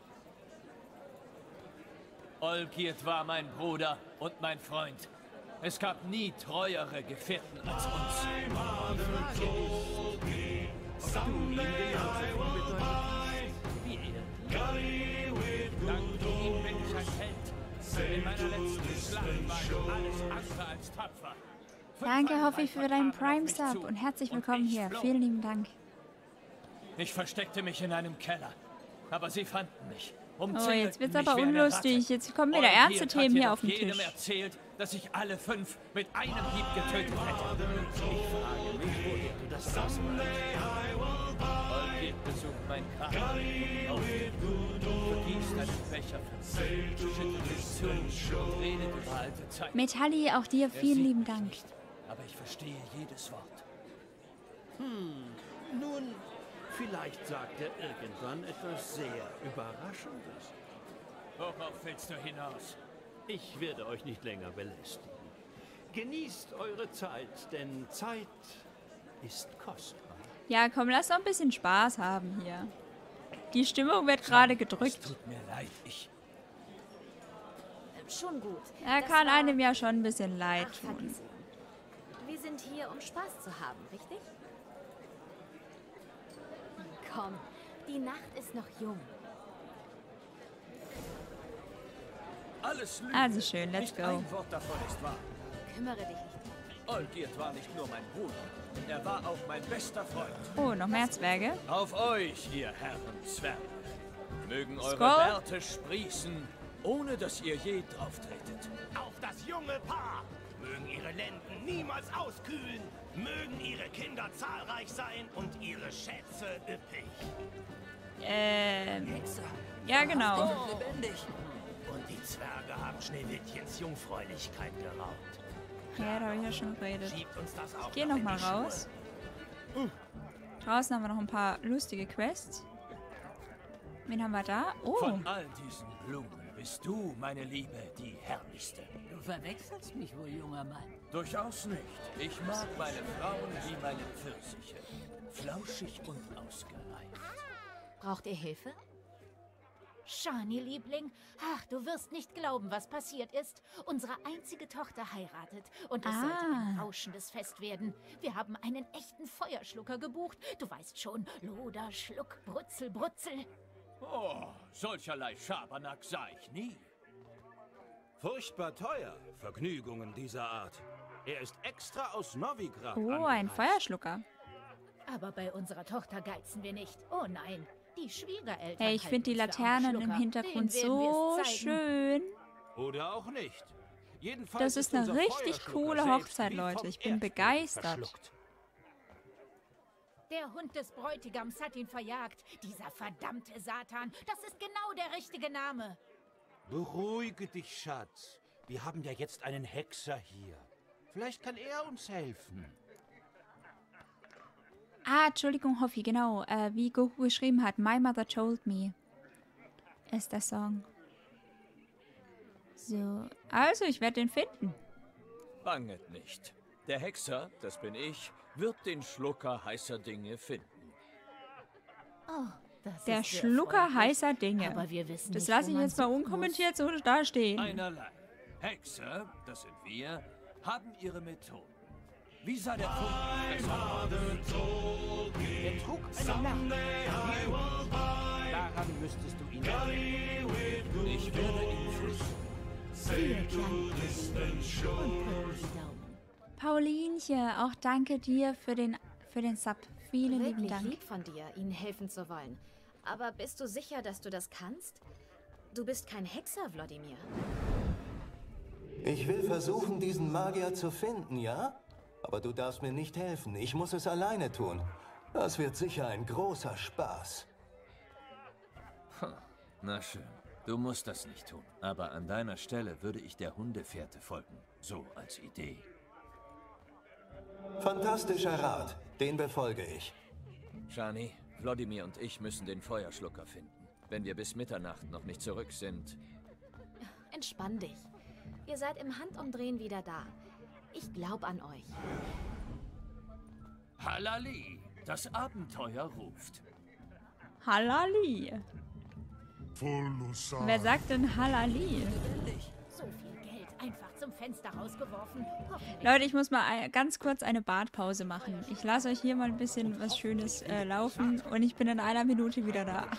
Olgierd war mein Bruder und mein Freund. Es gab nie treuere Gefährten als uns. Dank ihm bin ich ein Held. In meiner letzten Schlacht war ich alles andere als tapfer. Danke, Hoffi, für deinen Prime-Sub und herzlich willkommen hier. Vielen lieben Dank. Ich versteckte mich in einem Keller, aber sie fanden mich. Oh, jetzt wird's aber unlustig. Jetzt kommen wieder ernste Themen hier auf den jedem Tisch. erzählt, dass ich alle 5 mit einem Hieb getötet hätte. Ich frage mich, woher du das sagst. Olgierd besucht mein Grab. Vergießt einen Becher für mich, schüttelt es zu und redet über alte Zeiten. Metalli, auch dir Er vielen sieht lieben mich Dank. nicht, aber ich verstehe jedes Wort. Nun, vielleicht sagt er irgendwann etwas sehr Überraschendes. Worauf willst du hinaus? Ich werde euch nicht länger belästigen. Genießt eure Zeit, denn Zeit ist kostbar. Ja, komm, lass doch ein bisschen Spaß haben hier. Die Stimmung wird gerade Es gedrückt. tut mir leid, ich... Schon gut. Er Das kann war- einem ja schon ein bisschen leid Ach, tun. vergiss ihn. Wir sind hier, um Spaß zu haben, richtig? Komm, die Nacht ist noch jung. Alles Lüge. Also schön, let's Nicht go. ein Wort davon ist wahr. Kümmere dich nicht. Olgierd war nicht nur mein Bruder. Er war auch mein bester Freund. Oh, noch mehr Zwerge. Auf euch, ihr Herren Zwerge. Mögen eure Skål. Bärte sprießen, ohne dass ihr je drauf tretet. Auf das junge Paar! Mögen ihre Lenden niemals auskühlen, mögen ihre Kinder zahlreich sein und ihre Schätze üppig. Ja, genau. Und die Zwerge haben Schneewittchens Jungfräulichkeit geraubt. Ja, da habe ich ja schon geredet. Schiebt uns das auch Ich gehe noch in nochmal die Schuhe. raus. Draußen haben wir noch ein paar lustige Quests. Wen haben wir da? Oh, Von all diesen Blumen bist du, meine Liebe, die herrlichste. Du verwechselst mich wohl, junger Mann. Durchaus nicht. Ich mag meine Frauen wie meine Pfirsiche. Flauschig und ausgereift. Braucht ihr Hilfe? Shani, Liebling, ach, du wirst nicht glauben, was passiert ist. Unsere einzige Tochter heiratet und es sollte ein rauschendes Fest werden. Wir haben einen echten Feuerschlucker gebucht. Du weißt schon, Loder, Schluck, Brutzel, Brutzel. Oh, solcherlei Schabernack sah ich nie. Furchtbar teuer, Vergnügungen dieser Art. Er ist extra aus Novigrad oh, ein Feuerschlucker. Aber bei unserer Tochter geizen wir nicht. Oh nein, die Schwiegereltern. Hey, ich finde die halten uns für Laternen im Arschlucker. Hintergrund Denen werden wir so es zeigen. schön. Oder auch nicht. Jedenfalls Das ist eine unser richtig Feuerschlucker coole selbst Hochzeit, wie Leute. vom Ich bin Erdbeben begeistert. verschluckt. Der Hund des Bräutigams hat ihn verjagt. Dieser verdammte Satan. Das ist genau der richtige Name. Beruhige dich, Schatz. Wir haben ja jetzt einen Hexer hier. Vielleicht kann er uns helfen. Ah, Entschuldigung, Hoffi, genau. Wie Goku geschrieben hat, My Mother Told Me ist der Song. So, also ich werde den finden. Banget nicht. Der Hexer, das bin ich, wird den Schlucker heißer Dinge finden. Oh, das Der ist sehr Schlucker freundlich. heißer Dinge. Aber wir wissen Das nicht, lasse wo ich man jetzt mal suchen unkommentiert so da stehen. Einerlei. Hexer, das sind wir, haben ihre Methoden. Wie sah der Funkenfresser? Er trug eine Lampe. Daran müsstest du ihn erkennen. Ich werde ihn Paulinchen, auch danke dir für den Sub. Vielen lieben Wirklich Dank. lieb von dir, ihnen helfen zu wollen. Aber bist du sicher, dass du das kannst? Du bist kein Hexer, Wladimir. Ich will versuchen, diesen Magier zu finden, ja? Aber du darfst mir nicht helfen. Ich muss es alleine tun. Das wird sicher ein großer Spaß. Na schön, du musst das nicht tun. Aber an deiner Stelle würde ich der Hundefährte folgen. So als Idee. Fantastischer Rat. Den befolge ich. Shani, Wladimir und ich müssen den Feuerschlucker finden. Wenn wir bis Mitternacht noch nicht zurück sind. Entspann dich. Ihr seid im Handumdrehen wieder da. Ich glaub an euch. Halali, das Abenteuer ruft. Halali. Wer sagt denn Halali? So viel Geld einfach zum Fenster rausgeworfen. Leute, ich muss mal ganz kurz eine Badpause machen. Ich lasse euch hier mal ein bisschen was Schönes laufen und ich bin in einer Minute wieder da.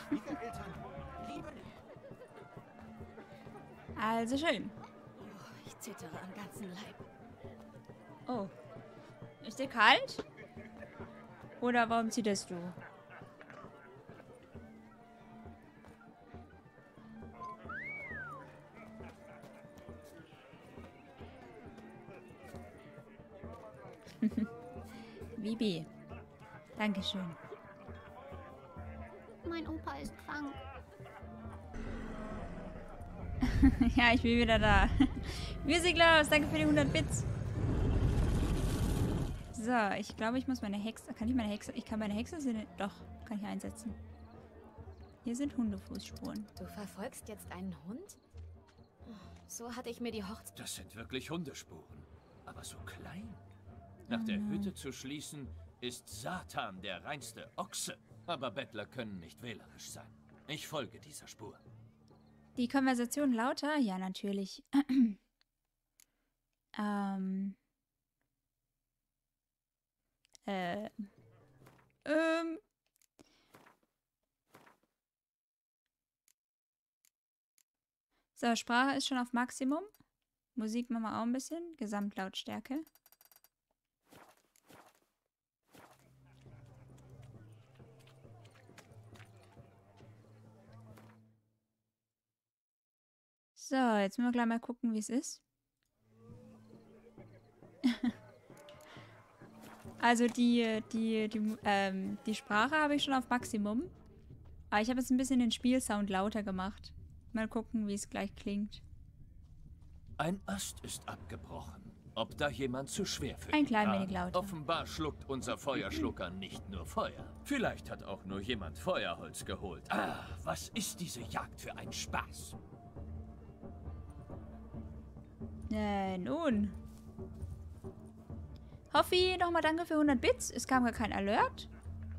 Also schön. Ich zittere am ganzen Leib. Oh. Ist dir kalt? Oder warum zitterst du? Bibi. Dankeschön. Mein Opa ist krank. Ja, ich bin wieder da. Musiklaus, danke für die 100 Bits. So, ich glaube, ich muss meine Hexe... Kann ich meine Hexe... Ich kann meine Hexe... Doch, kann ich einsetzen. Hier sind Hundefußspuren. Du verfolgst jetzt einen Hund? So hatte ich mir die Hochzeit... Das sind wirklich Hundespuren. Aber so klein. Nach der Hütte zu schließen, ist Satan der reinste Ochse. Aber Bettler können nicht wählerisch sein. Ich folge dieser Spur. Die Konversation lauter? Ja, natürlich. So, Sprache ist schon auf Maximum. Musik machen wir auch ein bisschen. Gesamtlautstärke. So, jetzt müssen wir gleich mal gucken, wie es ist. Also die Sprache habe ich schon auf Maximum. Aber ich habe jetzt ein bisschen den Spielsound lauter gemacht. Mal gucken, wie es gleich klingt. Ein Ast ist abgebrochen. Ob da jemand zu schwer für Ein ihn klein war? wenig lauter. Offenbar schluckt unser Feuerschlucker nicht nur Feuer. Vielleicht hat auch nur jemand Feuerholz geholt. Ah, was ist diese Jagd für ein Spaß? Nun. Hoffi, nochmal danke für 100 Bits. Es kam gar kein Alert.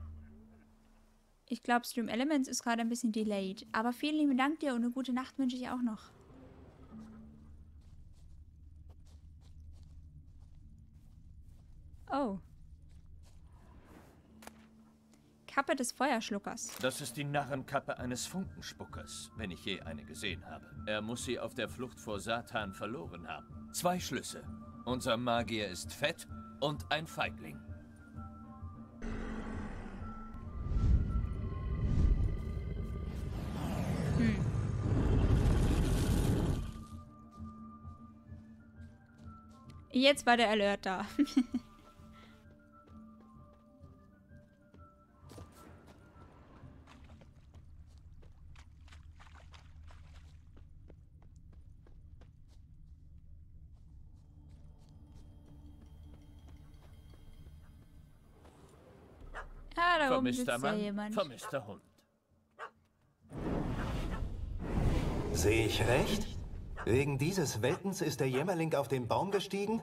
Ich glaube, Stream Elements ist gerade ein bisschen delayed. Aber vielen lieben Dank dir und eine gute Nacht wünsche ich auch noch. Oh. Kappe des Feuerschluckers. Das ist die Narrenkappe eines Funkenspuckers, wenn ich je eine gesehen habe. Er muss sie auf der Flucht vor Satan verloren haben. 2 Schlüsse. Unser Magier ist fett und ein Feigling. Jetzt war der Alert da. Da oben sitzt Vermisster ja Mann, jemand. vermisster Hund. Sehe ich recht? Wegen dieses Weltens ist der Jämmerling auf den Baum gestiegen?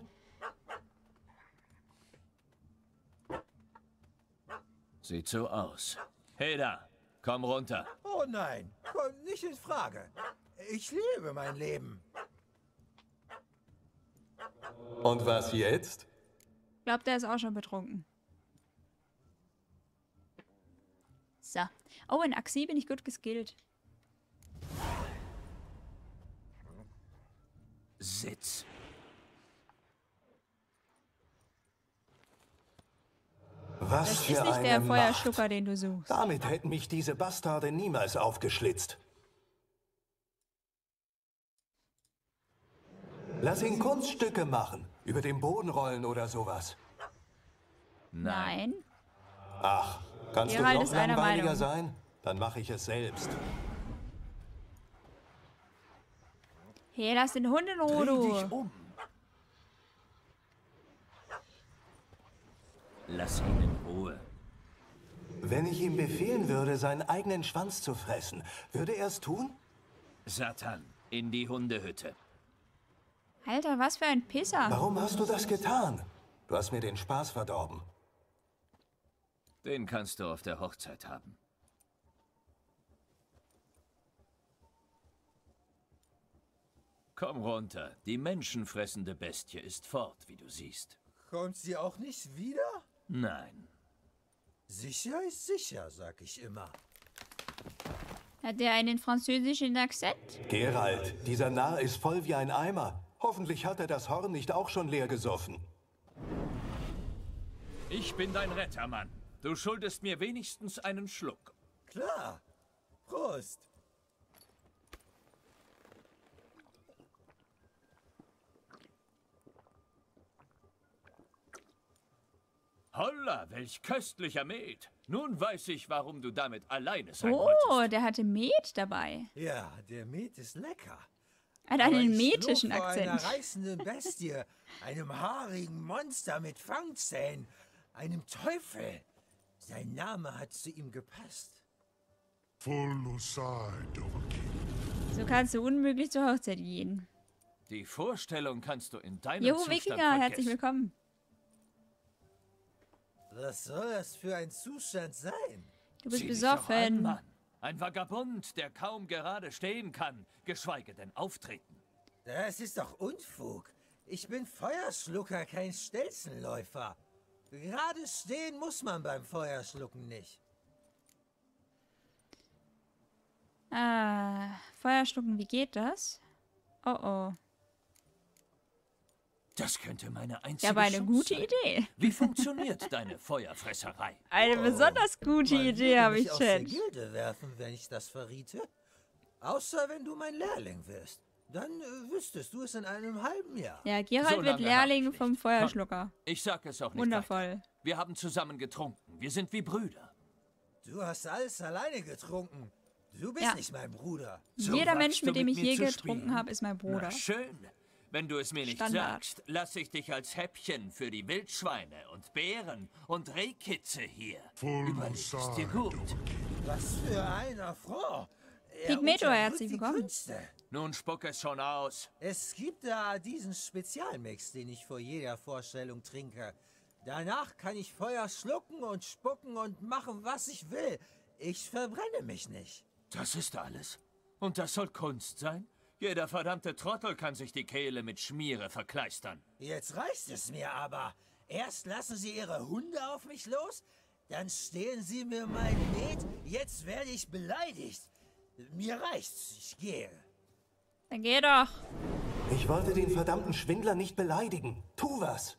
Sieht so aus. Hey da, komm runter. Oh nein, kommt nicht in Frage. Ich lebe mein Leben. Und was jetzt? Ich glaube, der ist auch schon betrunken. So. Oh, in Axi bin ich gut geskillt. Sitz. Was Das für ist nicht eine der Macht. Feuerschlucker, den du suchst. Damit hätten mich diese Bastarde niemals aufgeschlitzt. Lass ihn Kunststücke machen. Über den Boden rollen oder sowas. Nein. Ach, kannst Gerald du noch ist einer langweiliger Meinung. sein? Dann mache ich es selbst. Hey, lass den Hund in Ruhe, Dreh dich du. um. Lass ihn in Ruhe. Wenn ich ihm befehlen würde, seinen eigenen Schwanz zu fressen, würde er es tun? Satan, in die Hundehütte. Alter, was für ein Pisser. Warum hast du das getan? Du hast mir den Spaß verdorben. Den kannst du auf der Hochzeit haben. Komm runter. Die menschenfressende Bestie ist fort, wie du siehst. Kommt sie auch nicht wieder? Nein. Sicher ist sicher, sag ich immer. Hat der einen französischen Akzent? Gerald, dieser Narr ist voll wie ein Eimer. Hoffentlich hat er das Horn nicht auch schon leer gesoffen. Ich bin dein Retter, Mann. Du schuldest mir wenigstens einen Schluck. Klar. Prost. Holla, welch köstlicher Met. Nun weiß ich, warum du damit alleine sein Oh, wolltest. der hatte Met dabei. Ja, der Met ist lecker. Hat Aber einen ich metischen flog vor Akzent. einer reißenden Bestie, einem haarigen Monster mit Fangzähnen, einem Teufel. Sein Name hat zu ihm gepasst. So kannst du unmöglich zur Hochzeit gehen. Die Vorstellung kannst du in deinem Jo, Zustand Wikinger, vergessen. herzlich willkommen. Was soll das für ein Zustand sein? Du bist Zieh dich doch an, besoffen. Mann. Ein Vagabund, der kaum gerade stehen kann, geschweige denn auftreten. Das ist doch Unfug. Ich bin Feuerschlucker, kein Stelzenläufer. Gerade stehen muss man beim Feuerschlucken nicht. Feuerschlucken, wie geht das? Oh oh. Das könnte meine einzige Ja, aber eine Chance gute sein. Idee. Wie funktioniert deine Feuerfresserei? Eine besonders gute Idee habe ich, aus der Chat. Gilde werfen, wenn ich das verriete. Außer wenn du mein Lehrling wirst. Dann wüsstest du es in einem halben Jahr. Ja, Geralt wird Lehrling vom Feuerschlucker. Ich sag es auch nicht Wundervoll. weiter. Wir haben zusammen getrunken. Wir sind wie Brüder. Du hast alles alleine getrunken. Du bist nicht mein Bruder. Jeder Mensch, wagst du mit dem ich mir je zu getrunken spielen? habe, ist mein Bruder. Na schön. Wenn du es mir nicht Standard. sagst, lasse ich dich als Häppchen für die Wildschweine und Bären und Rehkitze hier. Überleg es dir gut. Was für ein Affront. Pigmeto, herzlich willkommen. Künste. Nun spuck es schon aus. Es gibt da diesen Spezialmix, den ich vor jeder Vorstellung trinke. Danach kann ich Feuer schlucken und spucken und machen, was ich will. Ich verbrenne mich nicht. Das ist alles? Und das soll Kunst sein? Jeder verdammte Trottel kann sich die Kehle mit Schmiere verkleistern. Jetzt reicht es mir aber. Erst lassen Sie Ihre Hunde auf mich los, dann stehlen Sie mir mein Met, jetzt werde ich beleidigt. Mir reicht's, ich gehe. Dann geh doch. Ich wollte den verdammten Schwindler nicht beleidigen. Tu was.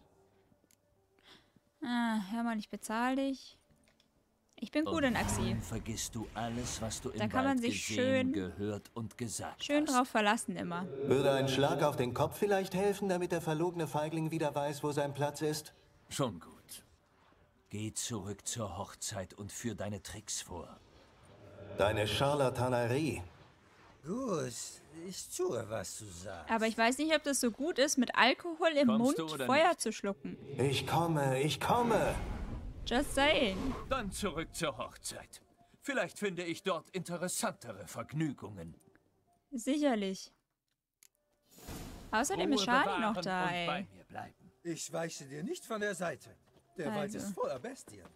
Ah, hör mal, ich bezahle dich. Ich bin gut in Axi. Vergisst du alles, was du Da im kann man Wald sich gesehen, schön- gehört und gesagt Schön hast. drauf verlassen immer. Würde ein Schlag auf den Kopf vielleicht helfen, damit der verlogene Feigling wieder weiß, wo sein Platz ist? Schon gut. Geh zurück zur Hochzeit und führ deine Tricks vor. Deine Charlatanerie. Gut, ich tue, was du sagst. Aber ich weiß nicht, ob das so gut ist, mit Alkohol im Kommst Mund du oder Feuer nicht? zu schlucken. Ich komme, ich komme. Just saying. Dann zurück zur Hochzeit. Vielleicht finde ich dort interessantere Vergnügungen. Sicherlich. Außerdem ist Ruhe Shani bewahren noch da, und bei ey. mir bleiben. Ich weiche dir nicht von der Seite. Der Wald Also. ist voller Bestien.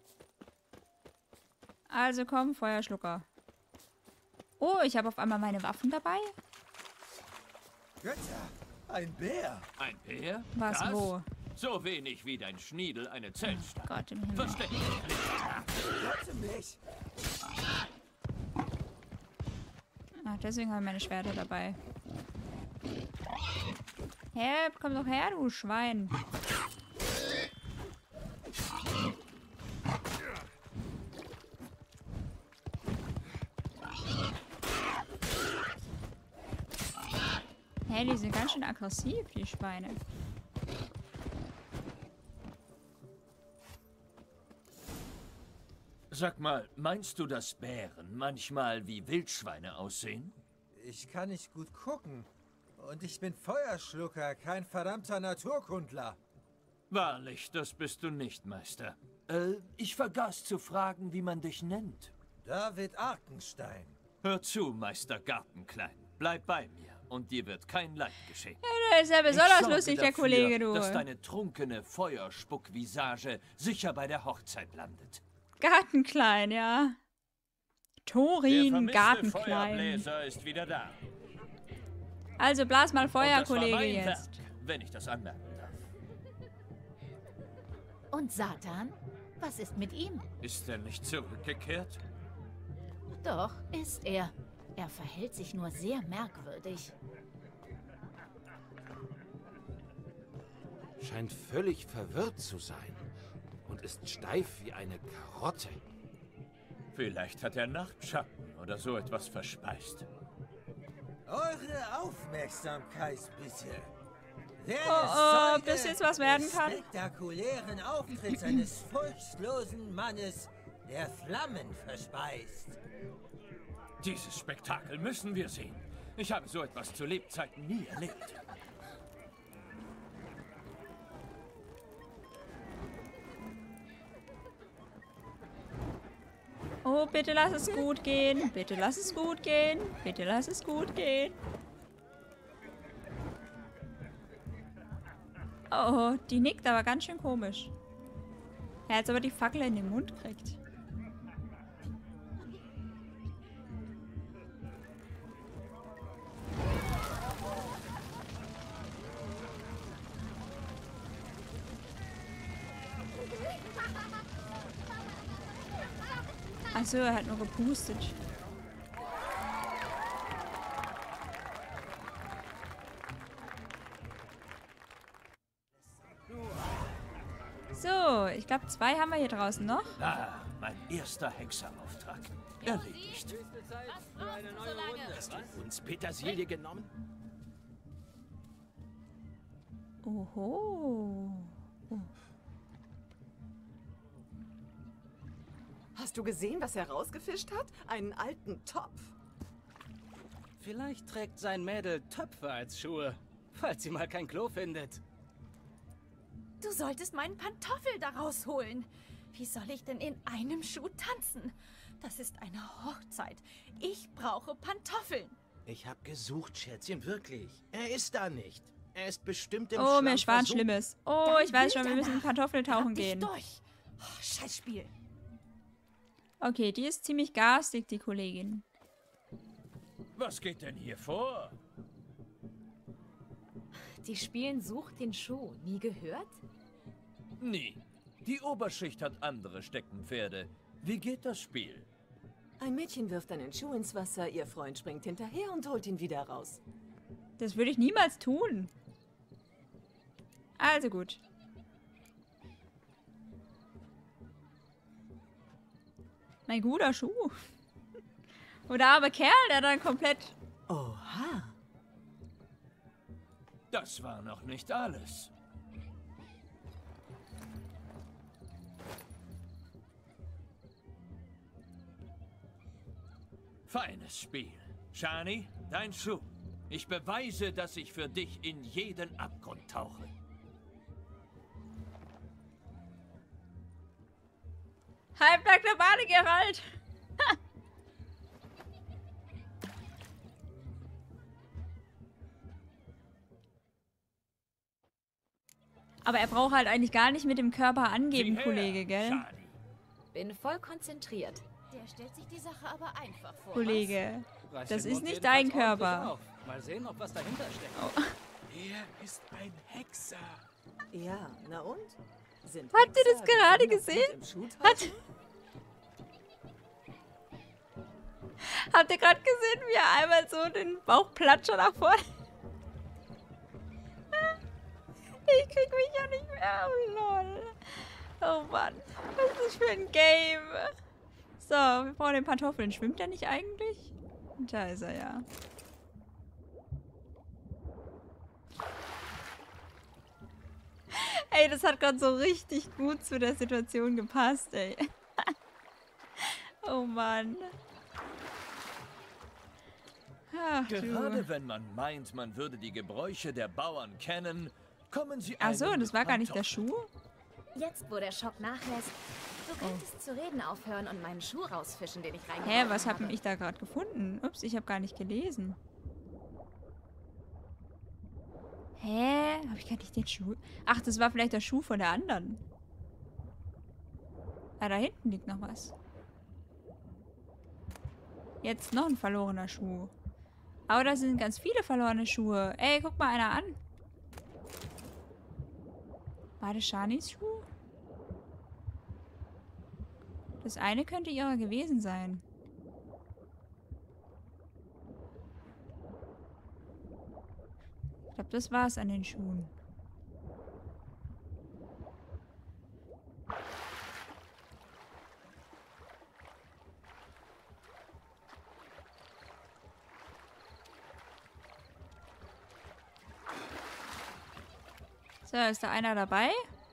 Also komm, Feuerschlucker. Oh, ich habe auf einmal meine Waffen dabei. Götter, ein Bär. Ein Bär? Was, das? wo? So wenig wie dein Schniedel eine Zeltstadt. Gott im Himmel. Verständlich. Rette mich. Ach, deswegen habe ich meine Schwerter dabei. Hä, komm doch her, du Schwein. Hä, die sind ganz schön aggressiv, die Schweine. Sag mal, meinst du, dass Bären manchmal wie Wildschweine aussehen? Ich kann nicht gut gucken. Und ich bin Feuerschlucker, kein verdammter Naturkundler. Wahrlich, das bist du nicht, Meister. Ich vergaß zu fragen, wie man dich nennt. David Arkenstein. Hör zu, Meister Gartenklein. Bleib bei mir und dir wird kein Leid geschehen. Ja, der ist ja Ich besonders sorge lustig, der dafür, Kollege, du. dass deine trunkene Feuerspuckvisage sicher bei der Hochzeit landet. Gartenklein, ja. Torin Gartenklein. Feuerbläser ist wieder da. Also blas mal Feuer, Und das war Kollege, mein jetzt. Werk, wenn ich das anmerken darf. Und Satan? Was ist mit ihm? Ist er nicht zurückgekehrt? Doch, ist er. Er verhält sich nur sehr merkwürdig. Scheint völlig verwirrt zu sein und ist steif wie eine Karotte. Vielleicht hat er Nachtschatten oder so etwas verspeist. Eure Aufmerksamkeit bitte. Wer Oh, ist ob das jetzt was werden kann? des spektakulären Auftritts eines furchtlosen Mannes, der Flammen verspeist? Dieses Spektakel müssen wir sehen. Ich habe so etwas zu Lebzeiten nie erlebt. Oh, bitte lass es gut gehen. Bitte lass es gut gehen. Bitte lass es gut gehen. Oh, die nickt aber ganz schön komisch. Er hat jetzt aber die Fackel in den Mund kriegt. Achso, er hat nur gepustet. ich glaube, 2 haben wir hier draußen noch. Ah, mein erster Hexerauftrag. Erledigt. Hast du uns Petersilie genommen? Oho. Oh. Hast du gesehen, was er rausgefischt hat? Einen alten Topf. Vielleicht trägt sein Mädel Töpfe als Schuhe, falls sie mal kein Klo findet. Du solltest meinen Pantoffel da rausholen. Wie soll ich denn in einem Schuh tanzen? Das ist eine Hochzeit. Ich brauche Pantoffeln. Ich habe gesucht, Schätzchen, wirklich. Er ist da nicht. Er ist bestimmt im Oh, Schlamm mir schwan versunken. Schlimmes. Oh, ich weiß schon, wir müssen Pantoffeln tauchen gehen. Durch. Oh, Scheißspiel. Okay, die ist ziemlich garstig, die Kollegin. Was geht denn hier vor? Die spielen Such den Schuh. Nie gehört? Nie. Die Oberschicht hat andere Steckenpferde. Wie geht das Spiel? Ein Mädchen wirft einen Schuh ins Wasser, ihr Freund springt hinterher und holt ihn wieder raus. Das würde ich niemals tun. Also gut. Mein guter Schuh. Oder arme Kerl, der dann komplett... Oha. Das war noch nicht alles. Feines Spiel. Shani, dein Schuh. Ich beweise, dass ich für dich in jeden Abgrund tauche. Halbnackter Bade, Geralt. Aber er braucht halt eigentlich gar nicht mit dem Körper angeben, Kollege, gell? Bin voll konzentriert. Der stellt sich die Sache aber einfach vor. Kollege, Reiß das den ist Mund nicht jedenfalls dein Körper. ordentlich auf. Mal sehen, ob was dahinter steckt. Oh. Er ist ein Hexer. Ja, na und? Sind Habt ihr das Hexer gerade besonders gesehen? gut im Schuh Habt ihr gerade gesehen, wie er einmal so den Bauchplatscher nach vorne... Ich krieg mich ja nicht mehr. Oh, lol. Oh Mann. Was ist das für ein Game? So, wir brauchen den Pantoffeln. Schwimmt er nicht eigentlich? Da ist er ja. Ey, das hat gerade so richtig gut zu der Situation gepasst, ey. Oh Mann. Ach, Gerade wenn man meint, man würde die Gebräuche der Bauern kennen, kommen sie Ach so, einem das mit war gar nicht der Pantoffeln. Schuh? Jetzt, wo der Schock nachlässt, du könntest zu reden aufhören und meinen Schuh rausfischen, den ich Hä, reingeworfen was habe. hab ich da gerade gefunden? Ups, ich habe gar nicht gelesen. Hä? Habe ich gar nicht den Schuh? Ach, das war vielleicht der Schuh von der anderen. Ah, da hinten liegt noch was. Jetzt noch ein verlorener Schuh. Aber da sind ganz viele verlorene Schuhe. Ey, guck mal einer an. War das Shanis Schuh? Das eine könnte ihrer gewesen sein. Ich glaube, das war's an den Schuhen. So, ist da einer dabei?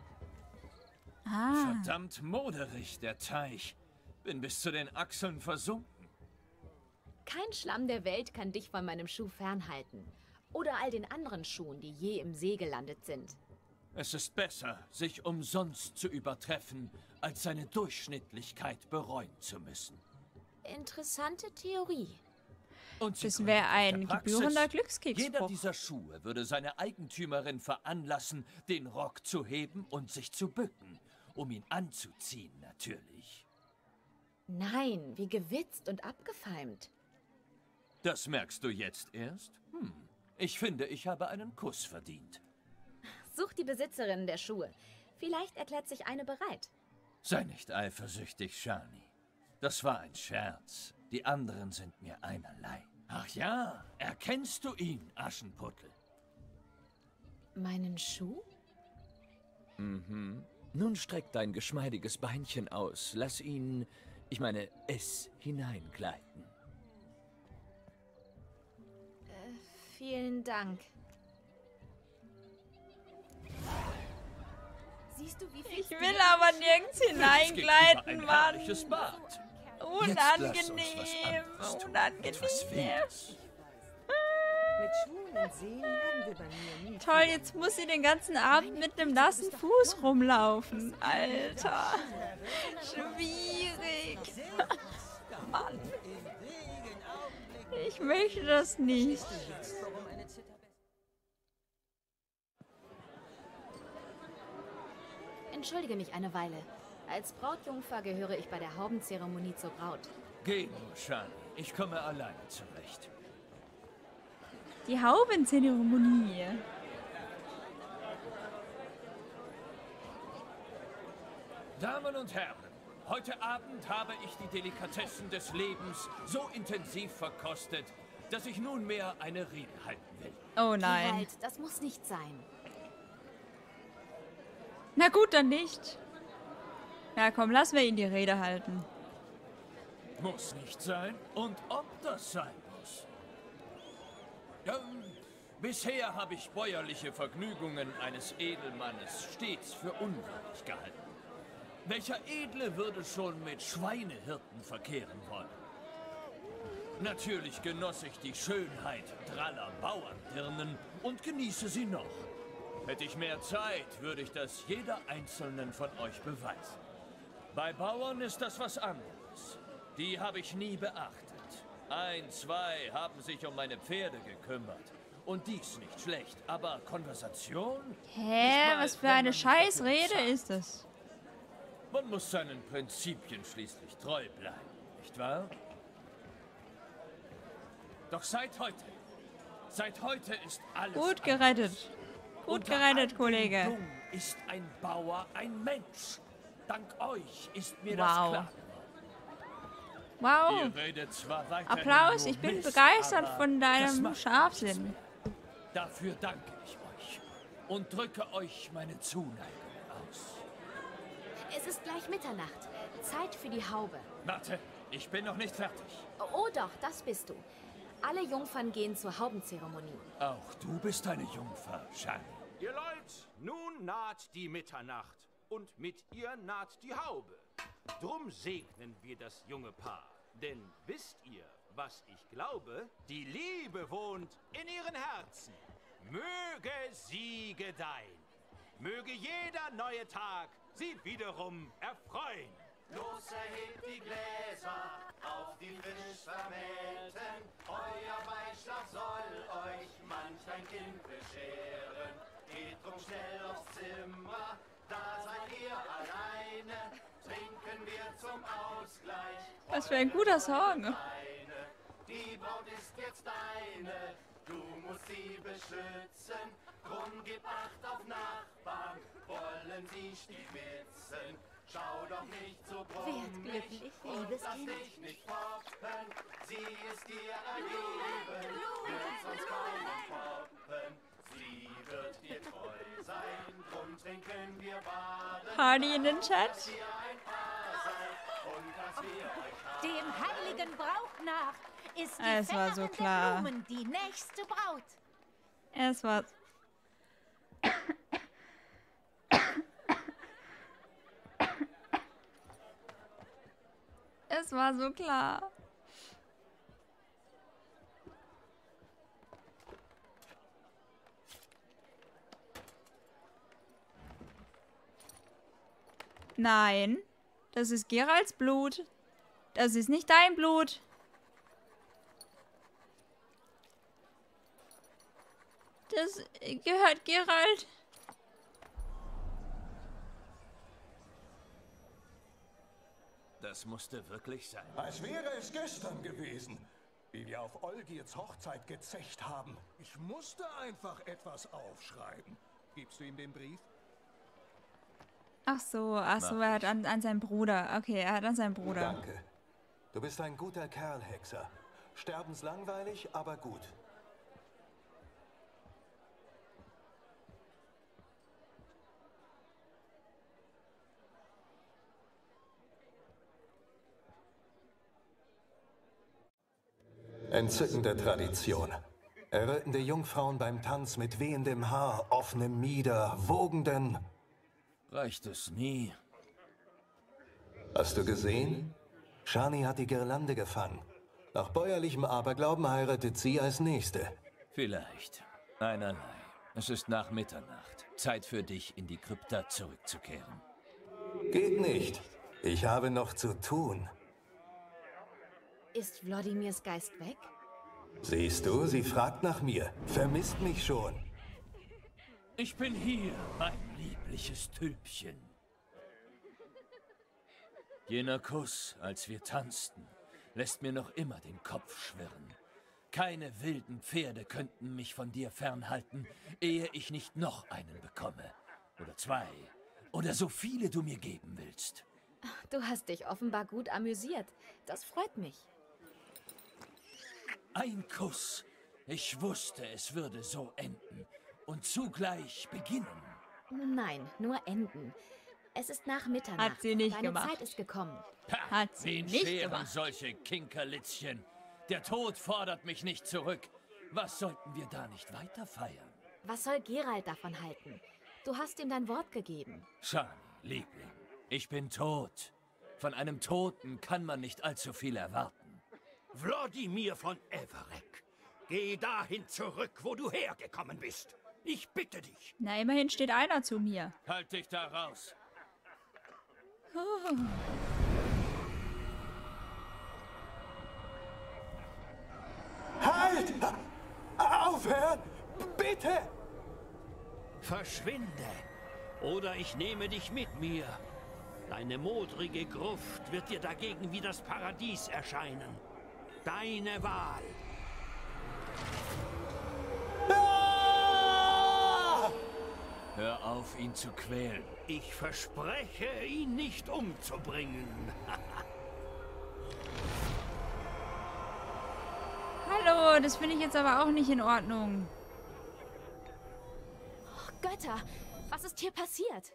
Ah. Verdammt moderig, der Teich. Bin bis zu den Achseln versunken. Kein Schlamm der Welt kann dich von meinem Schuh fernhalten. Oder all den anderen Schuhen, die je im See gelandet sind. Es ist besser, sich umsonst zu übertreffen, als seine Durchschnittlichkeit bereuen zu müssen. Interessante Theorie. Und Das wäre ein gebührender Jeder Glückskeksspruch. dieser Schuhe würde seine Eigentümerin veranlassen, den Rock zu heben und sich zu bücken, um ihn anzuziehen, natürlich. Nein, wie gewitzt und abgefeimt. Das merkst du jetzt erst? Ich finde, ich habe einen Kuss verdient. Such die Besitzerin der Schuhe. Vielleicht erklärt sich eine bereit. Sei nicht eifersüchtig, Shani. Das war ein Scherz. Die anderen sind mir einerlei. Ach ja, erkennst du ihn, Aschenputtel? Meinen Schuh? Mhm. Nun streck dein geschmeidiges Beinchen aus. Lass ihn, ich meine, es hineingleiten. Vielen Dank. Siehst du, wie viel Ich will aber nirgends hineingleiten, Mann. Bad. Unangenehm. Unangenehm. Mit Schuhen und Seen werden wir bei mir nie. Toll, jetzt muss sie den ganzen Abend mit einem nassen Fuß rumlaufen. Alter. Schwierig. Mann. Ich möchte das nicht. Entschuldige mich eine Weile. Als Brautjungfer gehöre ich bei der Haubenzeremonie zur Braut. Geh nur, Shani. Ich komme alleine zurecht. Die Haubenzeremonie. Damen und Herren, heute Abend habe ich die Delikatessen des Lebens so intensiv verkostet, dass ich nunmehr eine Rede halten will. Oh nein. Geralt, das muss nicht sein. Na gut, dann nicht. Ja, komm, lassen wir ihn die Rede halten. Muss nicht sein. Und ob das sein muss? Bisher habe ich bäuerliche Vergnügungen eines Edelmannes stets für unwürdig gehalten. Welcher Edle würde schon mit Schweinehirten verkehren wollen? Natürlich genoss ich die Schönheit draller Bauerndirnen und genieße sie noch. Hätte ich mehr Zeit, würde ich das jeder einzelnen von euch beweisen. Bei Bauern ist das was anderes. Die habe ich nie beachtet. 1, 2 haben sich um meine Pferde gekümmert. Und dies nicht schlecht, aber Konversation? Hä, was für eine Scheißrede ist das? Man muss seinen Prinzipien schließlich treu bleiben, nicht wahr? Doch seit heute ist alles Gut gerettet. Gut gerettet, Kollege. Jung ist ein Bauer ein Mensch. Dank euch ist mir das Wow. klar. Wow. Ihr redet zwar weiterhin Applaus, nur ich bin Mist, begeistert aber von das deinem macht Scharfsinn. nichts mehr. Dafür danke ich euch und drücke euch meine Zuneigung aus. Es ist gleich Mitternacht. Zeit für die Haube. Warte, ich bin noch nicht fertig. Oh doch, das bist du. Alle Jungfern gehen zur Haubenzeremonie. Auch du bist eine Jungfer, Shani. Ihr Leute, nun naht die Mitternacht und mit ihr naht die Haube. Drum segnen wir das junge Paar. Denn wisst ihr, was ich glaube? Die Liebe wohnt in ihren Herzen. Möge sie gedeihen. Möge jeder neue Tag sie wiederum erfreuen. Los, erhebt die Gläser auf die frisch Vermählten. Euer Beischlaf soll euch manch ein Kind bescheren. Geht drum schnell aufs Zimmer, da seid ihr alleine. Trinken wir zum Ausgleich. Was für ein guter Song. Die Braut ist jetzt deine, du musst sie beschützen. Drum gib Acht auf Nachbarn, wollen sie stibitzen. Schau doch nicht so brummig glücklich, und liebes lass Kind. dich nicht foppen. Sie ist dir ergeben, wird sonst keinen foppen. Sie wird dir treu sein, drum trinken wir baden. Hardy in den Chat. Dass ihr ein Paar seid und dass wir euch haben. Dem heiligen Brauch nach ist die Es war so Fährin der klar. Blumen die nächste Braut. Es war... Es war so klar. Nein, das ist Geralts Blut. Das ist nicht dein Blut. Das gehört Geralt. Das musste wirklich sein. Als wäre es gestern gewesen, wie wir auf Olgirds Hochzeit gezecht haben. Ich musste einfach etwas aufschreiben. Gibst du ihm den Brief? Ach so, er hat an seinen Bruder. Okay, er hat an seinen Bruder. Danke. Du bist ein guter Kerl, Hexer. Sterbenslangweilig, aber gut. Entzückende Tradition. Errötende Jungfrauen beim Tanz mit wehendem Haar, offenem Mieder, wogenden... Reicht es nie? Hast du gesehen? Shani hat die Girlande gefangen. Nach bäuerlichem Aberglauben heiratet sie als Nächste. Vielleicht. Einerlei. Es ist nach Mitternacht. Zeit für dich, in die Krypta zurückzukehren. Geht nicht. Ich habe noch zu tun. Ist Wladimirs Geist weg? Siehst du, sie fragt nach mir. Vermisst mich schon. Ich bin hier, mein liebliches Tülpchen. Jener Kuss, als wir tanzten, lässt mir noch immer den Kopf schwirren. Keine wilden Pferde könnten mich von dir fernhalten, ehe ich nicht noch einen bekomme. Oder zwei. Oder so viele du mir geben willst. Du hast dich offenbar gut amüsiert. Das freut mich. Ein Kuss. Ich wusste, es würde so enden. Und zugleich beginnen. Nein, nur enden. Es ist nach Mitternacht. Hat sie nicht Deine gemacht. Zeit ist gekommen. Hat sie Wen nicht scheren gemacht. solche Kinkerlitzchen? Der Tod fordert mich nicht zurück. Was sollten wir da nicht weiter feiern? Was soll Geralt davon halten? Du hast ihm dein Wort gegeben. Shani, Liebling, ich bin tot. Von einem Toten kann man nicht allzu viel erwarten. Wladimir von Everec, geh dahin zurück, wo du hergekommen bist. Ich bitte dich. Na, immerhin steht einer zu mir. Halt dich da raus. Oh. Halt! Aufhören! Bitte! Verschwinde, oder ich nehme dich mit mir. Deine modrige Gruft wird dir dagegen wie das Paradies erscheinen. Deine Wahl. Hör auf, ihn zu quälen. Ich verspreche, ihn nicht umzubringen. Hallo, das finde ich jetzt aber auch nicht in Ordnung. Oh, Götter, was ist hier passiert?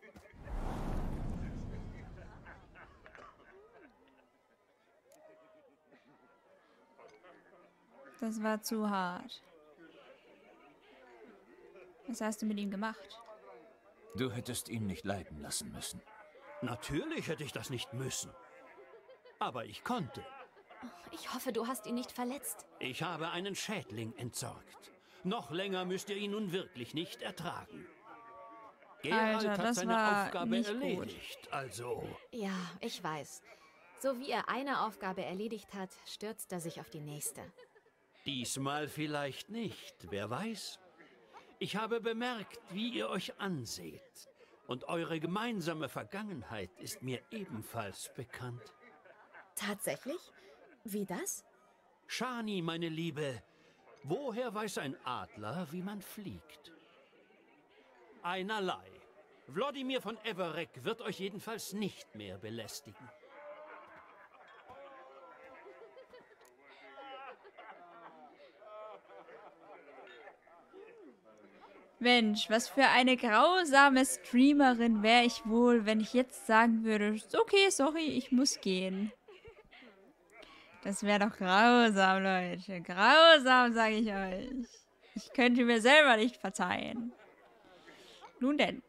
Das war zu hart. Was hast du mit ihm gemacht? Du hättest ihn nicht leiden lassen müssen. Natürlich hätte ich das nicht müssen. Aber ich konnte. Ich hoffe, du hast ihn nicht verletzt. Ich habe einen Schädling entsorgt. Noch länger müsst ihr ihn nun wirklich nicht ertragen. Geralt Alter, hat das seine war Aufgabe nicht erledigt, also... Ja, ich weiß. So wie er eine Aufgabe erledigt hat, stürzt er sich auf die nächste. Diesmal vielleicht nicht, wer weiß. Ich habe bemerkt, wie ihr euch anseht. Und eure gemeinsame Vergangenheit ist mir ebenfalls bekannt. Tatsächlich? Wie das? Shani, meine Liebe, woher weiß ein Adler, wie man fliegt? Einerlei. Wladimir von Everec wird euch jedenfalls nicht mehr belästigen. Mensch, was für eine grausame Streamerin wäre ich wohl, wenn ich jetzt sagen würde, okay, sorry, ich muss gehen. Das wäre doch grausam, Leute. Grausam, sage ich euch. Ich könnte mir selber nicht verzeihen. Nun denn.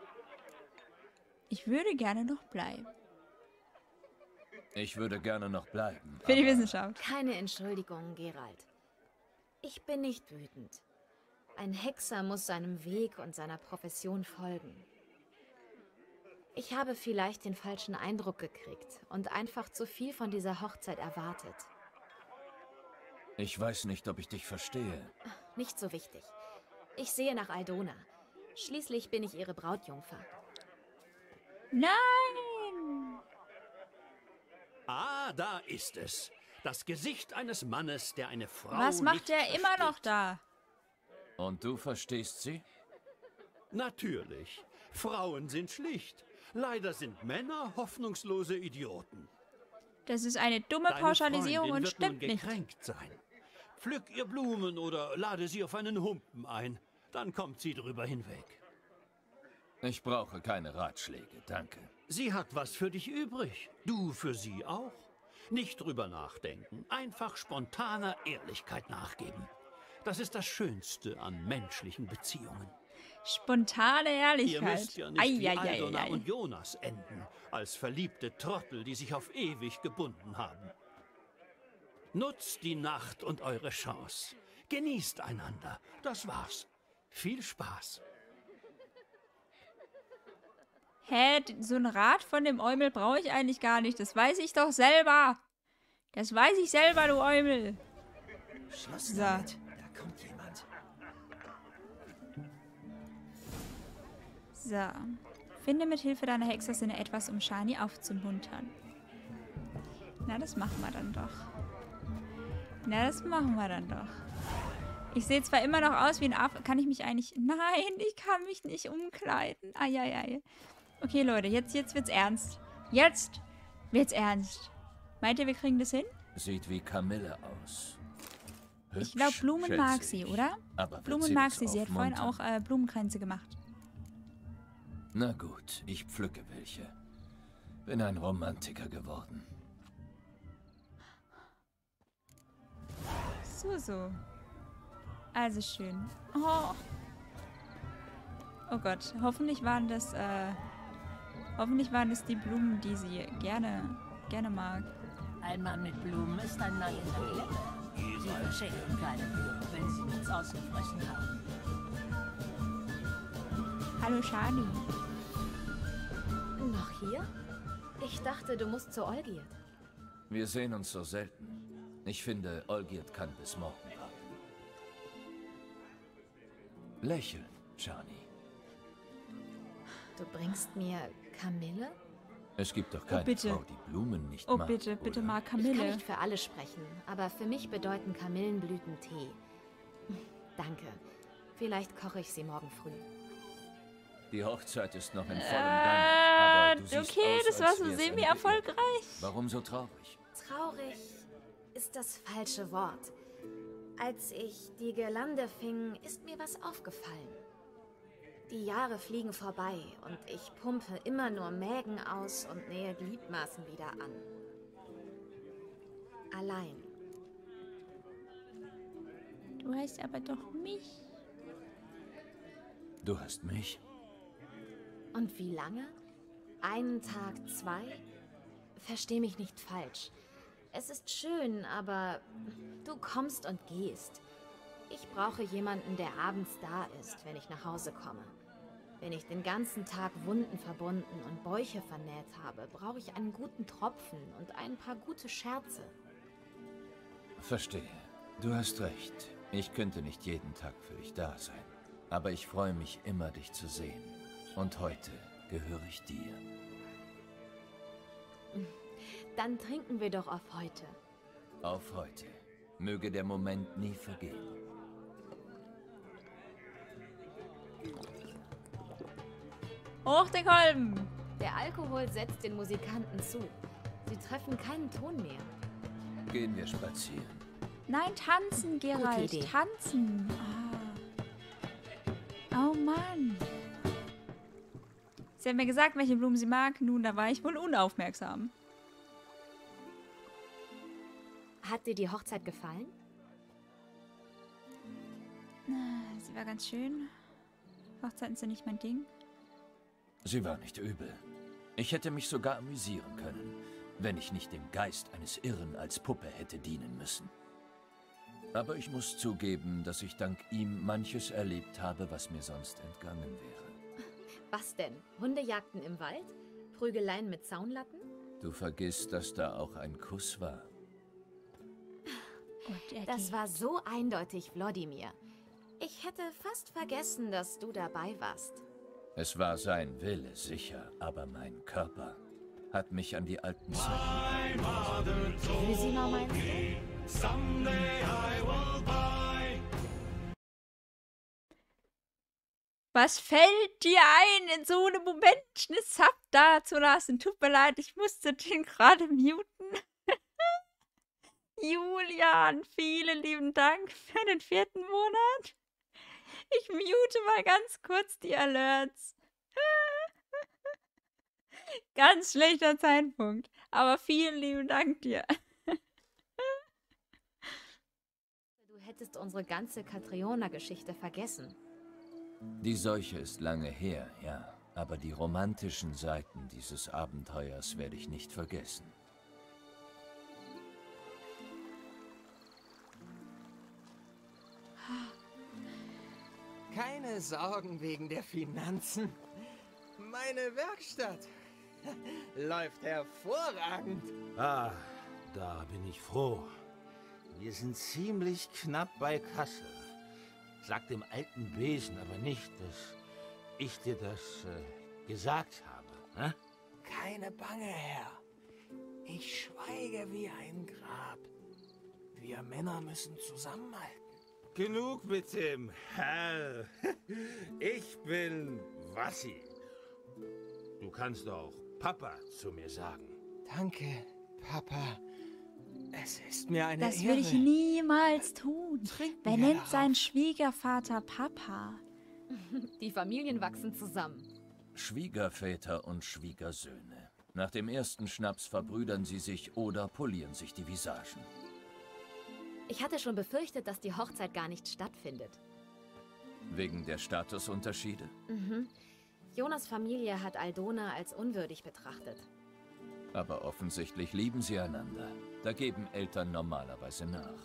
Ich würde gerne noch bleiben. Ich würde gerne noch bleiben. Für die Wissenschaft. Keine Entschuldigung, Geralt. Ich bin nicht wütend. Ein Hexer muss seinem Weg und seiner Profession folgen. Ich habe vielleicht den falschen Eindruck gekriegt und einfach zu viel von dieser Hochzeit erwartet. Ich weiß nicht, ob ich dich verstehe. Nicht so wichtig. Ich sehe nach Aldona. Schließlich bin ich ihre Brautjungfer. Nein! Ah, da ist es. Das Gesicht eines Mannes, der eine Frau Was macht nicht er immer noch da? Und du verstehst sie? Natürlich. Frauen sind schlicht. Leider sind Männer hoffnungslose Idioten. Das ist eine dumme Deine Pauschalisierung Freundin und wird stimmt nun nicht. gekränkt sein. Pflück ihr Blumen oder lade sie auf einen Humpen ein. Dann kommt sie drüber hinweg. Ich brauche keine Ratschläge, danke. Sie hat was für dich übrig. Du für sie auch. Nicht drüber nachdenken, einfach spontaner Ehrlichkeit nachgeben. Das ist das Schönste an menschlichen Beziehungen. Spontane Ehrlichkeit. Ihr müsst ja nicht wie Aldona und Jonas enden, als verliebte Trottel, die sich auf ewig gebunden haben. Nutzt die Nacht und eure Chance. Genießt einander. Das war's. Viel Spaß. Hä, so ein Rat von dem Eumel brauche ich eigentlich gar nicht. Das weiß ich doch selber. Das weiß ich selber, du Eumel. Schluss So. damit. Da kommt jemand. So. Finde mit Hilfe deiner Hexersinne etwas, um Shani aufzumuntern. Na, das machen wir dann doch. Na, das machen wir dann doch. Ich sehe zwar immer noch aus wie ein Affe. Kann ich mich eigentlich... Nein, ich kann mich nicht umkleiden. Eieiei. Okay, Leute, jetzt wird's ernst. Jetzt wird's ernst. Meint ihr, wir kriegen das hin? Sieht wie Kamille aus. Ich glaube, Blumen mag sie, oder? Aber Blumen mag sie. Sie hat vorhin auch Blumenkränze gemacht. Na gut, ich pflücke welche. Bin ein Romantiker geworden. So. Also schön. Oh Gott, hoffentlich waren das die Blumen, die sie gerne mag. Ein Mann mit Blumen ist ein Mann in der Klemme. Sie verschenken keine Blumen, wenn sie nichts ausgefressen haben. Hallo, Shani. Noch hier? Ich dachte, du musst zu Olgierd. Wir sehen uns so selten. Ich finde, Olgierd kann bis morgen warten. Lächeln, Shani. Du bringst mir Kamille? Es gibt doch keine bitte. Frau, die Blumen nicht Oh, mag. bitte mag Ich kann Kamille. nicht für alle sprechen, aber für mich bedeuten Kamillenblüten Tee. Danke. Vielleicht koche ich sie morgen früh. Die Hochzeit ist noch in vollem Gang, aber du siehst okay, aus, das war als so wär's semi-erfolgreich. Warum so traurig? Traurig ist das falsche Wort. Als ich die Girlande fing, ist mir was aufgefallen. Die Jahre fliegen vorbei und ich pumpe immer nur Mägen aus und nähe Gliedmaßen wieder an. Allein. Du heißt aber doch mich. Du hast mich? Und wie lange? Einen Tag, 2? Versteh mich nicht falsch. Es ist schön, aber du kommst und gehst. Ich brauche jemanden, der abends da ist, wenn ich nach Hause komme. Wenn ich den ganzen Tag Wunden verbunden und Bäuche vernäht habe, brauche ich einen guten Tropfen und ein paar gute Scherze. Verstehe. Du hast recht. Ich könnte nicht jeden Tag für dich da sein. Aber ich freue mich immer, dich zu sehen. Und heute gehöre ich dir. Dann trinken wir doch auf heute. Auf heute. Möge der Moment nie vergehen. Hoch den Kolben! Der Alkohol setzt den Musikanten zu. Sie treffen keinen Ton mehr. Gehen wir spazieren. Nein, tanzen, Geralt. Idee. Tanzen. Oh Mann. Sie hat mir gesagt, welche Blumen sie mag. Nun, da war ich wohl unaufmerksam. Hat dir die Hochzeit gefallen? Sie war ganz schön. Hochzeiten sind nicht mein Ding. Sie war nicht übel. Ich hätte mich sogar amüsieren können, wenn ich nicht dem Geist eines Irren als Puppe hätte dienen müssen. Aber ich muss zugeben, dass ich dank ihm manches erlebt habe, was mir sonst entgangen wäre. Was denn? Hundejagden im Wald? Prügeleien mit Zaunlatten? Du vergisst, dass da auch ein Kuss war. Das war so eindeutig, Wladimir. Ich hätte fast vergessen, dass du dabei warst. Es war sein Wille, sicher, aber mein Körper hat mich an die alten Zeiten erinnert. Physimau meinst du? Was fällt dir ein, in so einem Moment eine Sub da zu lassen? Tut mir leid, ich musste den gerade muten. Julian, vielen lieben Dank für den 4. Monat. Ich mute mal ganz kurz die Alerts. Ganz schlechter Zeitpunkt. Aber vielen lieben Dank dir. Du hättest unsere ganze Catriona-Geschichte vergessen. Die Seuche ist lange her, ja. Aber die romantischen Seiten dieses Abenteuers werde ich nicht vergessen. Keine Sorgen wegen der Finanzen. Meine Werkstatt läuft hervorragend. Ah, da bin ich froh. Wir sind ziemlich knapp bei Kasse. Sag dem alten Besen aber nicht, dass ich dir das gesagt habe. Ne? Keine Bange, Herr. Ich schweige wie ein Grab. Wir Männer müssen zusammenhalten. Genug mit dem Herr. Ich bin Wassi. Du kannst auch Papa zu mir sagen. Danke, Papa. Es ist mir eine Das Ehre. würde ich niemals tun. Wer nennt seinen Schwiegervater Papa? Die Familien wachsen zusammen. Schwiegerväter und Schwiegersöhne. Nach dem ersten Schnaps verbrüdern sie sich oder polieren sich die Visagen. Ich hatte schon befürchtet, dass die Hochzeit gar nicht stattfindet. Wegen der Statusunterschiede? Mhm. Jonas Familie hat Aldona als unwürdig betrachtet. Aber offensichtlich lieben sie einander. Da geben Eltern normalerweise nach.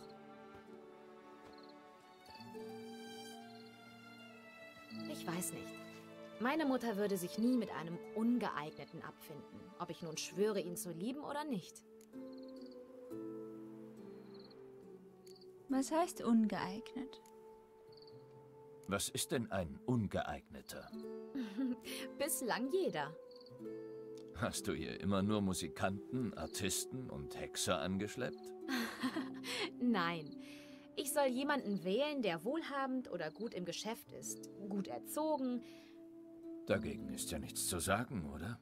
Ich weiß nicht. Meine Mutter würde sich nie mit einem Ungeeigneten abfinden, ob ich nun schwöre, ihn zu lieben oder nicht. Was heißt ungeeignet? Was ist denn ein Ungeeigneter? Bislang jeder. Hast du ihr immer nur Musikanten, Artisten und Hexer angeschleppt? Nein. Ich soll jemanden wählen, der wohlhabend oder gut im Geschäft ist, gut erzogen. Dagegen ist ja nichts zu sagen, oder?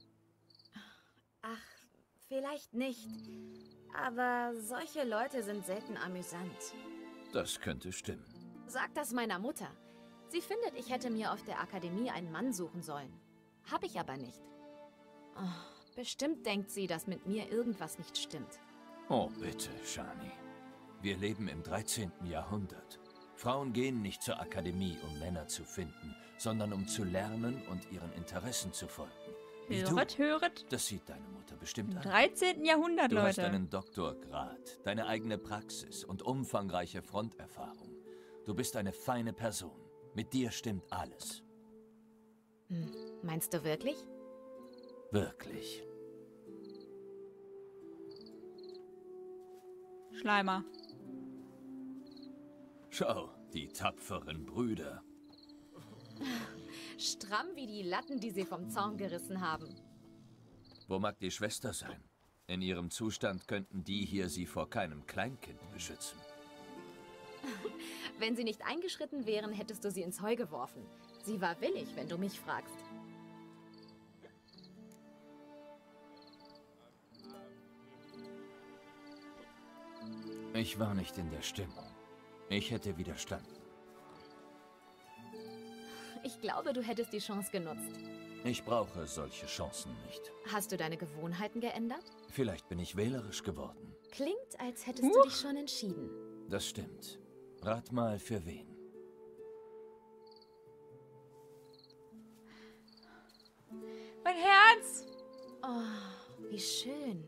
Ach, vielleicht nicht. Aber solche Leute sind selten amüsant. Das könnte stimmen. Sag das meiner Mutter. Sie findet, ich hätte mir auf der Akademie einen Mann suchen sollen. Hab ich aber nicht. Oh, bestimmt denkt sie, dass mit mir irgendwas nicht stimmt. Oh, bitte, Shani. Wir leben im 13. Jahrhundert. Frauen gehen nicht zur Akademie, um Männer zu finden, sondern um zu lernen und ihren Interessen zu folgen. Höret. Das sieht deine Mutter bestimmt an. 13. Jahrhundert, Du hast Leute. einen Doktorgrad, deine eigene Praxis und umfangreiche Fronterfahrung. Du bist eine feine Person. Mit dir stimmt alles. Meinst du wirklich? Wirklich. Schleimer. Schau, die tapferen Brüder. Stramm wie die Latten, die sie vom Zaun gerissen haben. Wo mag die Schwester sein? In ihrem Zustand könnten die hier sie vor keinem Kleinkind beschützen. Wenn sie nicht eingeschritten wären, hättest du sie ins Heu geworfen. Sie war willig, wenn du mich fragst. Ich war nicht in der Stimmung. Ich hätte widerstanden. Ich glaube, du hättest die Chance genutzt. Ich brauche solche Chancen nicht. Hast du deine Gewohnheiten geändert? Vielleicht bin ich wählerisch geworden. Klingt, als hättest du dich schon entschieden. Das stimmt. Rat mal, für wen? Mein Herz! Oh, wie schön.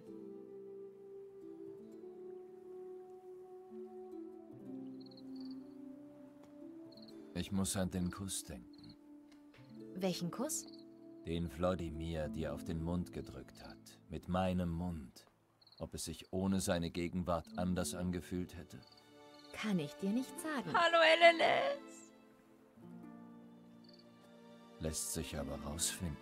Ich muss an den Kuss denken. Welchen Kuss? Den Wladimir dir auf den Mund gedrückt hat. Mit meinem Mund. Ob es sich ohne seine Gegenwart anders angefühlt hätte? Kann ich dir nicht sagen. Hallo, LLS. Lässt sich aber rausfinden.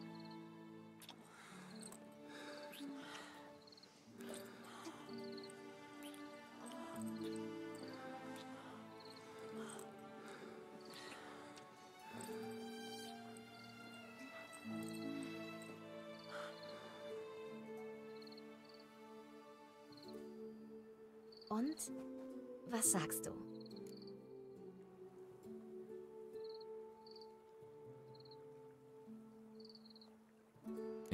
Und? Was sagst du?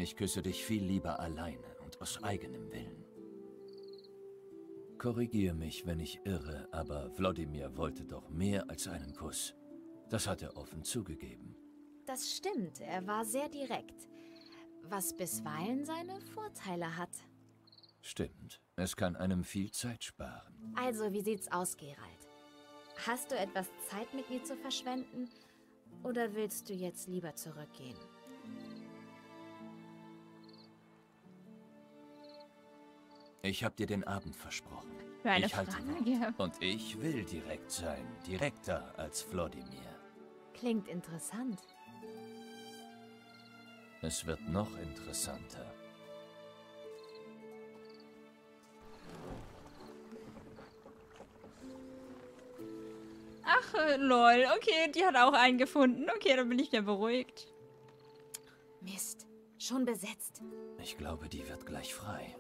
Ich küsse dich viel lieber alleine und aus eigenem Willen. Korrigier mich, wenn ich irre, aber Wladimir wollte doch mehr als einen Kuss. Das hat er offen zugegeben. Das stimmt, er war sehr direkt. Was bisweilen seine Vorteile hat. Stimmt, es kann einem viel Zeit sparen. Also, wie sieht's aus, Geralt? Hast du etwas Zeit mit mir zu verschwenden? Oder willst du jetzt lieber zurückgehen? Ich habe dir den Abend versprochen. Für eine Ich halte Frage. Wort. Und ich will direkt sein. Direkter als Wladimir. Klingt interessant. Es wird noch interessanter. Ach, lol. Okay, die hat auch einen gefunden. Okay, dann bin ich ja beruhigt. Mist, schon besetzt. Ich glaube, die wird gleich frei.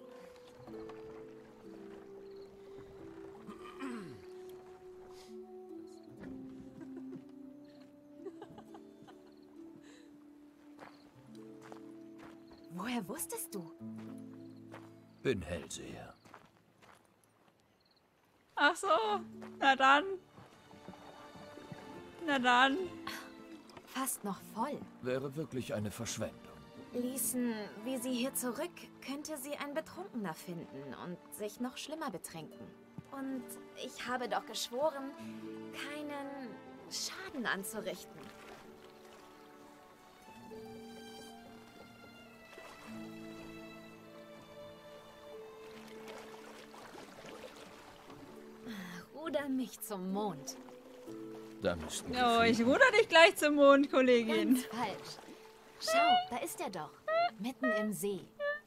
Woher wusstest du? Bin Hellseher. Ach so. Na dann. Na dann. Fast noch voll. Wäre wirklich eine Verschwendung. Ließen wir sie hier zurück, könnte sie ein Betrunkener finden und sich noch schlimmer betrinken. Und ich habe doch geschworen, keinen Schaden anzurichten. Ruder mich zum Mond. Da müssten wir Oh, ich fliegen. ruder dich gleich zum Mond, Kollegin. Ganz falsch. Schau, da ist er doch. Mitten im See.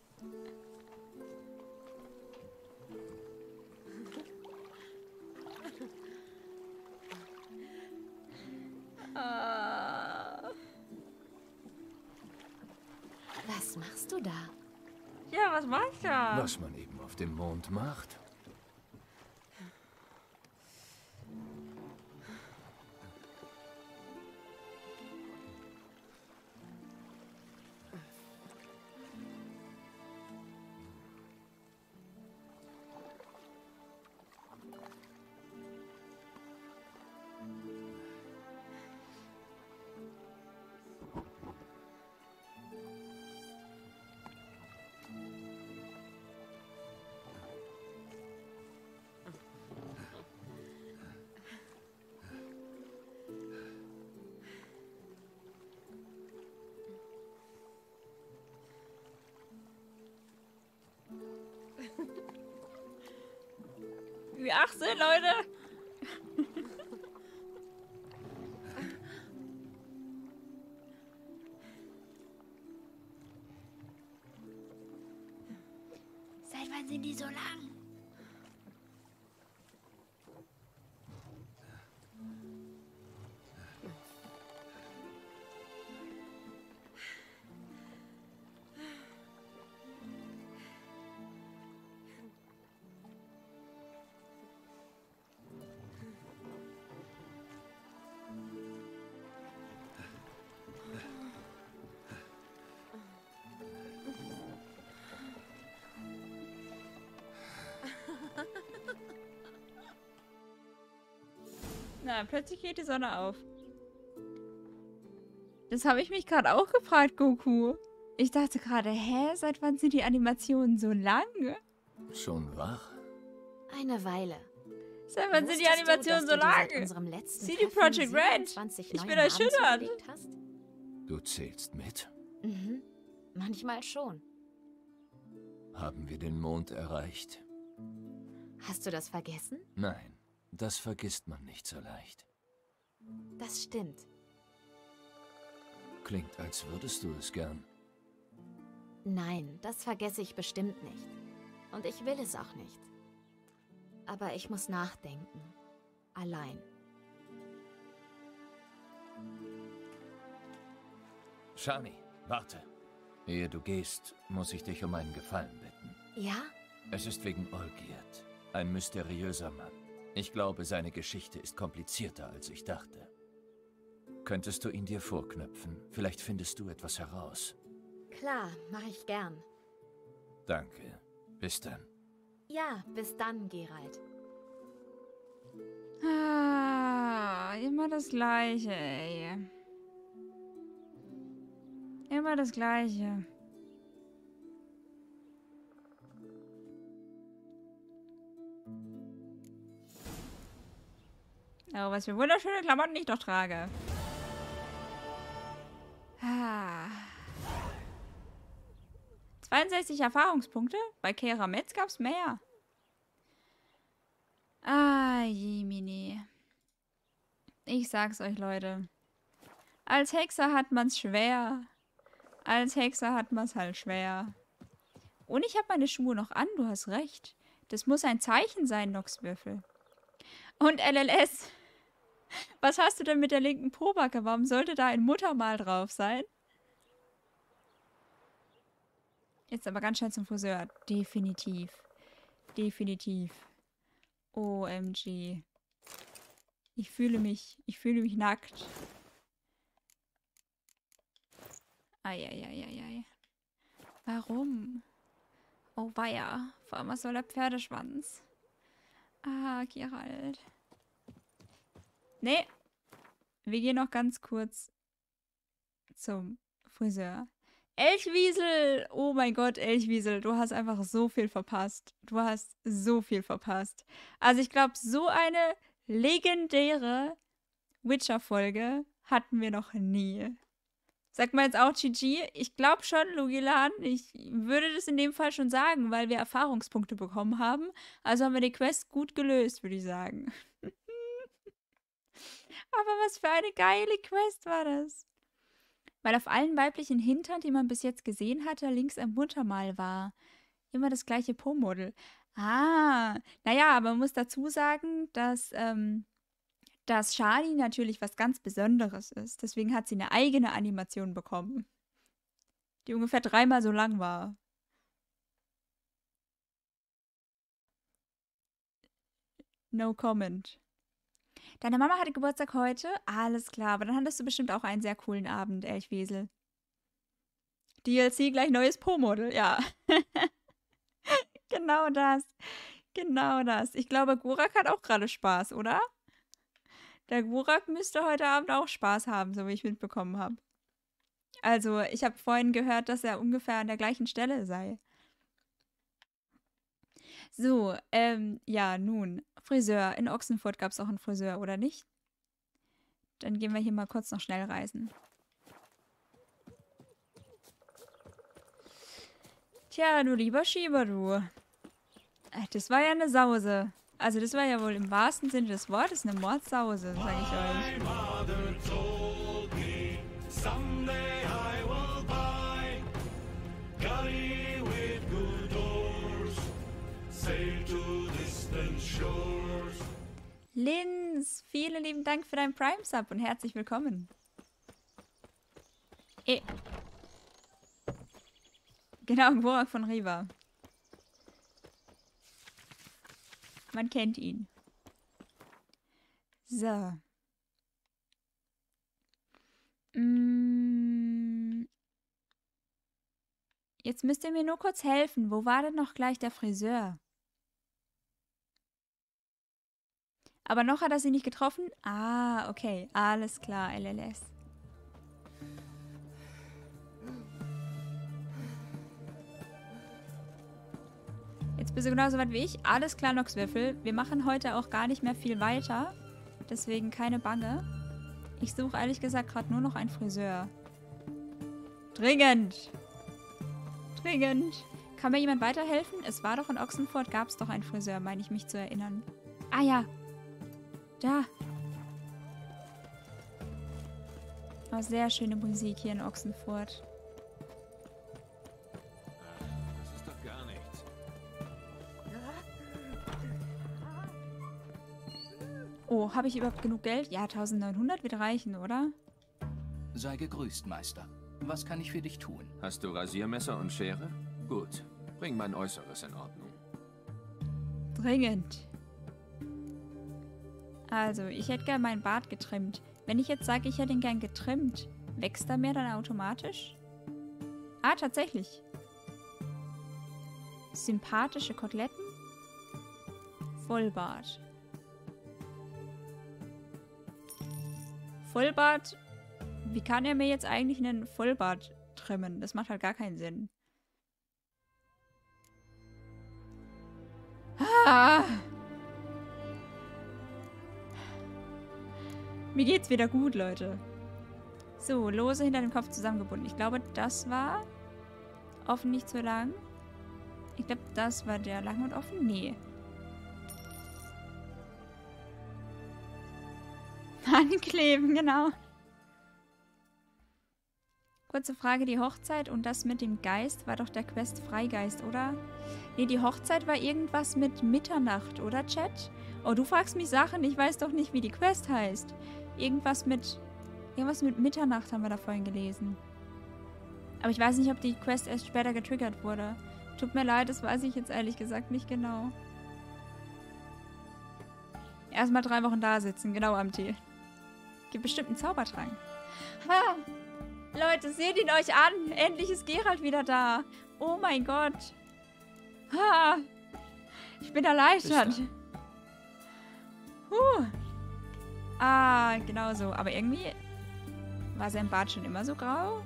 Was machst du da? Ja, was mach ich da? Was man eben auf dem Mond macht. Wie 18, Leute. Seit wann sind die so lang? Na, plötzlich geht die Sonne auf. Das habe ich mich gerade auch gefragt, Goku. Ich dachte gerade, hä, seit wann sind die Animationen so lang? Schon wach? Eine Weile. Seit wann sind die Wusstest du, Animationen dass so du dir seit lang? unserem letzten CD Treffen Projekt Red. 27 Ich neue bin Namen erschüttert. zugelegt hast? Du zählst mit? Mhm. Manchmal schon. Haben wir den Mond erreicht? Hast du das vergessen? Nein, das vergisst man nicht so leicht. Das stimmt. Klingt, als würdest du es gern. Nein, das vergesse ich bestimmt nicht. Und ich will es auch nicht. Aber ich muss nachdenken. Allein. Shani, warte. Ehe du gehst, muss ich dich um einen Gefallen bitten. Ja? Es ist wegen Olgierd. Ein mysteriöser Mann. Ich glaube, seine Geschichte ist komplizierter, als ich dachte. Könntest du ihn dir vorknöpfen? Vielleicht findest du etwas heraus. Klar, mache ich gern. Danke. Bis dann. Ja, bis dann, Geralt. Ah, immer das Gleiche, ey. Immer das Gleiche. Oh, was für wunderschöne Klamotten ich doch trage. Ah. 62 Erfahrungspunkte? Bei Keira Metz gab's mehr. Ah, Jemini. Ich sag's euch, Leute. Als Hexer hat man's schwer. Als Hexer hat man's halt schwer. Und ich habe meine Schuhe noch an, du hast recht. Das muss ein Zeichen sein, Noxwürfel. Und LLS. Was hast du denn mit der linken Pobacke? Warum sollte da ein Muttermal drauf sein? Jetzt aber ganz schnell zum Friseur. Definitiv. Definitiv. OMG. Ich fühle mich nackt. Eieieiei. Warum? Oh weia. Vor allem was soll der Pferdeschwanz? Ah, Geralt. Nee. Wir gehen noch ganz kurz zum Friseur. Elchwiesel! Oh mein Gott, Elchwiesel, du hast einfach so viel verpasst. Du hast so viel verpasst. Also ich glaube, so eine legendäre Witcher-Folge hatten wir noch nie. Sagt man jetzt auch GG? Ich glaube schon, Lugilan. Ich würde das in dem Fall schon sagen, weil wir Erfahrungspunkte bekommen haben. Also haben wir die Quest gut gelöst, würde ich sagen. Aber was für eine geile Quest war das. Weil auf allen weiblichen Hintern, die man bis jetzt gesehen hatte, links ein Muttermal war. Immer das gleiche Po-Model. Ah, naja, aber man muss dazu sagen, dass Shani natürlich was ganz Besonderes ist. Deswegen hat sie eine eigene Animation bekommen. Die ungefähr 3-mal so lang war. No comment. Deine Mama hatte Geburtstag heute? Alles klar, aber dann hattest du bestimmt auch einen sehr coolen Abend, Elchwesel. DLC gleich neues Po-Model, ja. Genau das. Genau das. Ich glaube, Gurak hat auch gerade Spaß, oder? Der Gurak müsste heute Abend auch Spaß haben, so wie ich mitbekommen habe. Also, ich habe vorhin gehört, dass er ungefähr an der gleichen Stelle sei. So, ja, nun. Friseur. In Ochsenfurt gab es auch einen Friseur, oder nicht? Dann gehen wir hier mal kurz noch schnell reisen. Tja, du lieber Schieber, du. Das war ja eine Sause. Also das war ja wohl im wahrsten Sinne des Wortes eine Mordsause, sage ich euch. Linz, vielen lieben Dank für deinen Prime-Sub und herzlich willkommen. Genau, Gurak von Riva. Man kennt ihn. So. Jetzt müsst ihr mir nur kurz helfen. Wo war denn noch gleich der Friseur? Aber noch hat er sie nicht getroffen? Ah, okay. Alles klar, LLS. Jetzt bist du genauso weit wie ich. Alles klar, Noxwürfel. Wir machen heute auch gar nicht mehr viel weiter. Deswegen keine Bange. Ich suche ehrlich gesagt gerade nur noch einen Friseur. Dringend! Dringend! Kann mir jemand weiterhelfen? Es war doch in Ochsenfurt, gab es doch einen Friseur, meine ich mich zu erinnern. Ah ja! Da! Oh, sehr schöne Musik hier in Ochsenfurt. Das ist doch gar nichts. Oh, habe ich überhaupt genug Geld? Ja, 1900 wird reichen, oder? Sei gegrüßt, Meister. Was kann ich für dich tun? Hast du Rasiermesser und Schere? Gut, bring mein Äußeres in Ordnung. Dringend. Also, ich hätte gern meinen Bart getrimmt. Wenn ich jetzt sage, ich hätte ihn gern getrimmt, wächst er mir dann automatisch? Ah, tatsächlich. Sympathische Koteletten. Vollbart. Vollbart. Wie kann er mir jetzt eigentlich einen Vollbart trimmen? Das macht halt gar keinen Sinn. Ah! Mir geht's wieder gut, Leute. So, lose hinter dem Kopf zusammengebunden. Ich glaube, das war offen nicht so lang. Ich glaube, das war der lang und offen. Nee. Ankleben, genau. Kurze Frage, die Hochzeit und das mit dem Geist war doch der Quest Freigeist, oder? Nee, die Hochzeit war irgendwas mit Mitternacht, oder, Chat? Oh, du fragst mich Sachen, ich weiß doch nicht, wie die Quest heißt. Irgendwas mit Mitternacht haben wir da vorhin gelesen. Aber ich weiß nicht, ob die Quest erst später getriggert wurde. Tut mir leid, das weiß ich jetzt ehrlich gesagt nicht genau. Erstmal 3 Wochen da sitzen, genau, Amti. Gibt bestimmt einen Zaubertrank. Ha! Leute, seht ihn euch an! Endlich ist Geralt wieder da! Oh mein Gott! Ha! Ich bin erleichtert! Ah, genau so. Aber irgendwie war sein Bart schon immer so grau.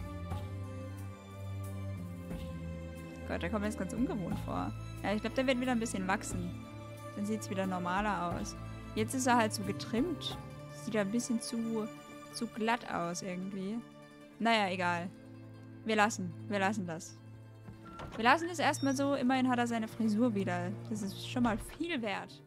Gott, der kommt mir jetzt ganz ungewohnt vor. Ja, ich glaube, der wird wieder ein bisschen wachsen. Dann sieht es wieder normaler aus. Jetzt ist er halt so getrimmt. Sieht ja ein bisschen zu glatt aus irgendwie. Naja, egal. Wir lassen das. Wir lassen es erstmal so. Immerhin hat er seine Frisur wieder. Das ist schon mal viel wert.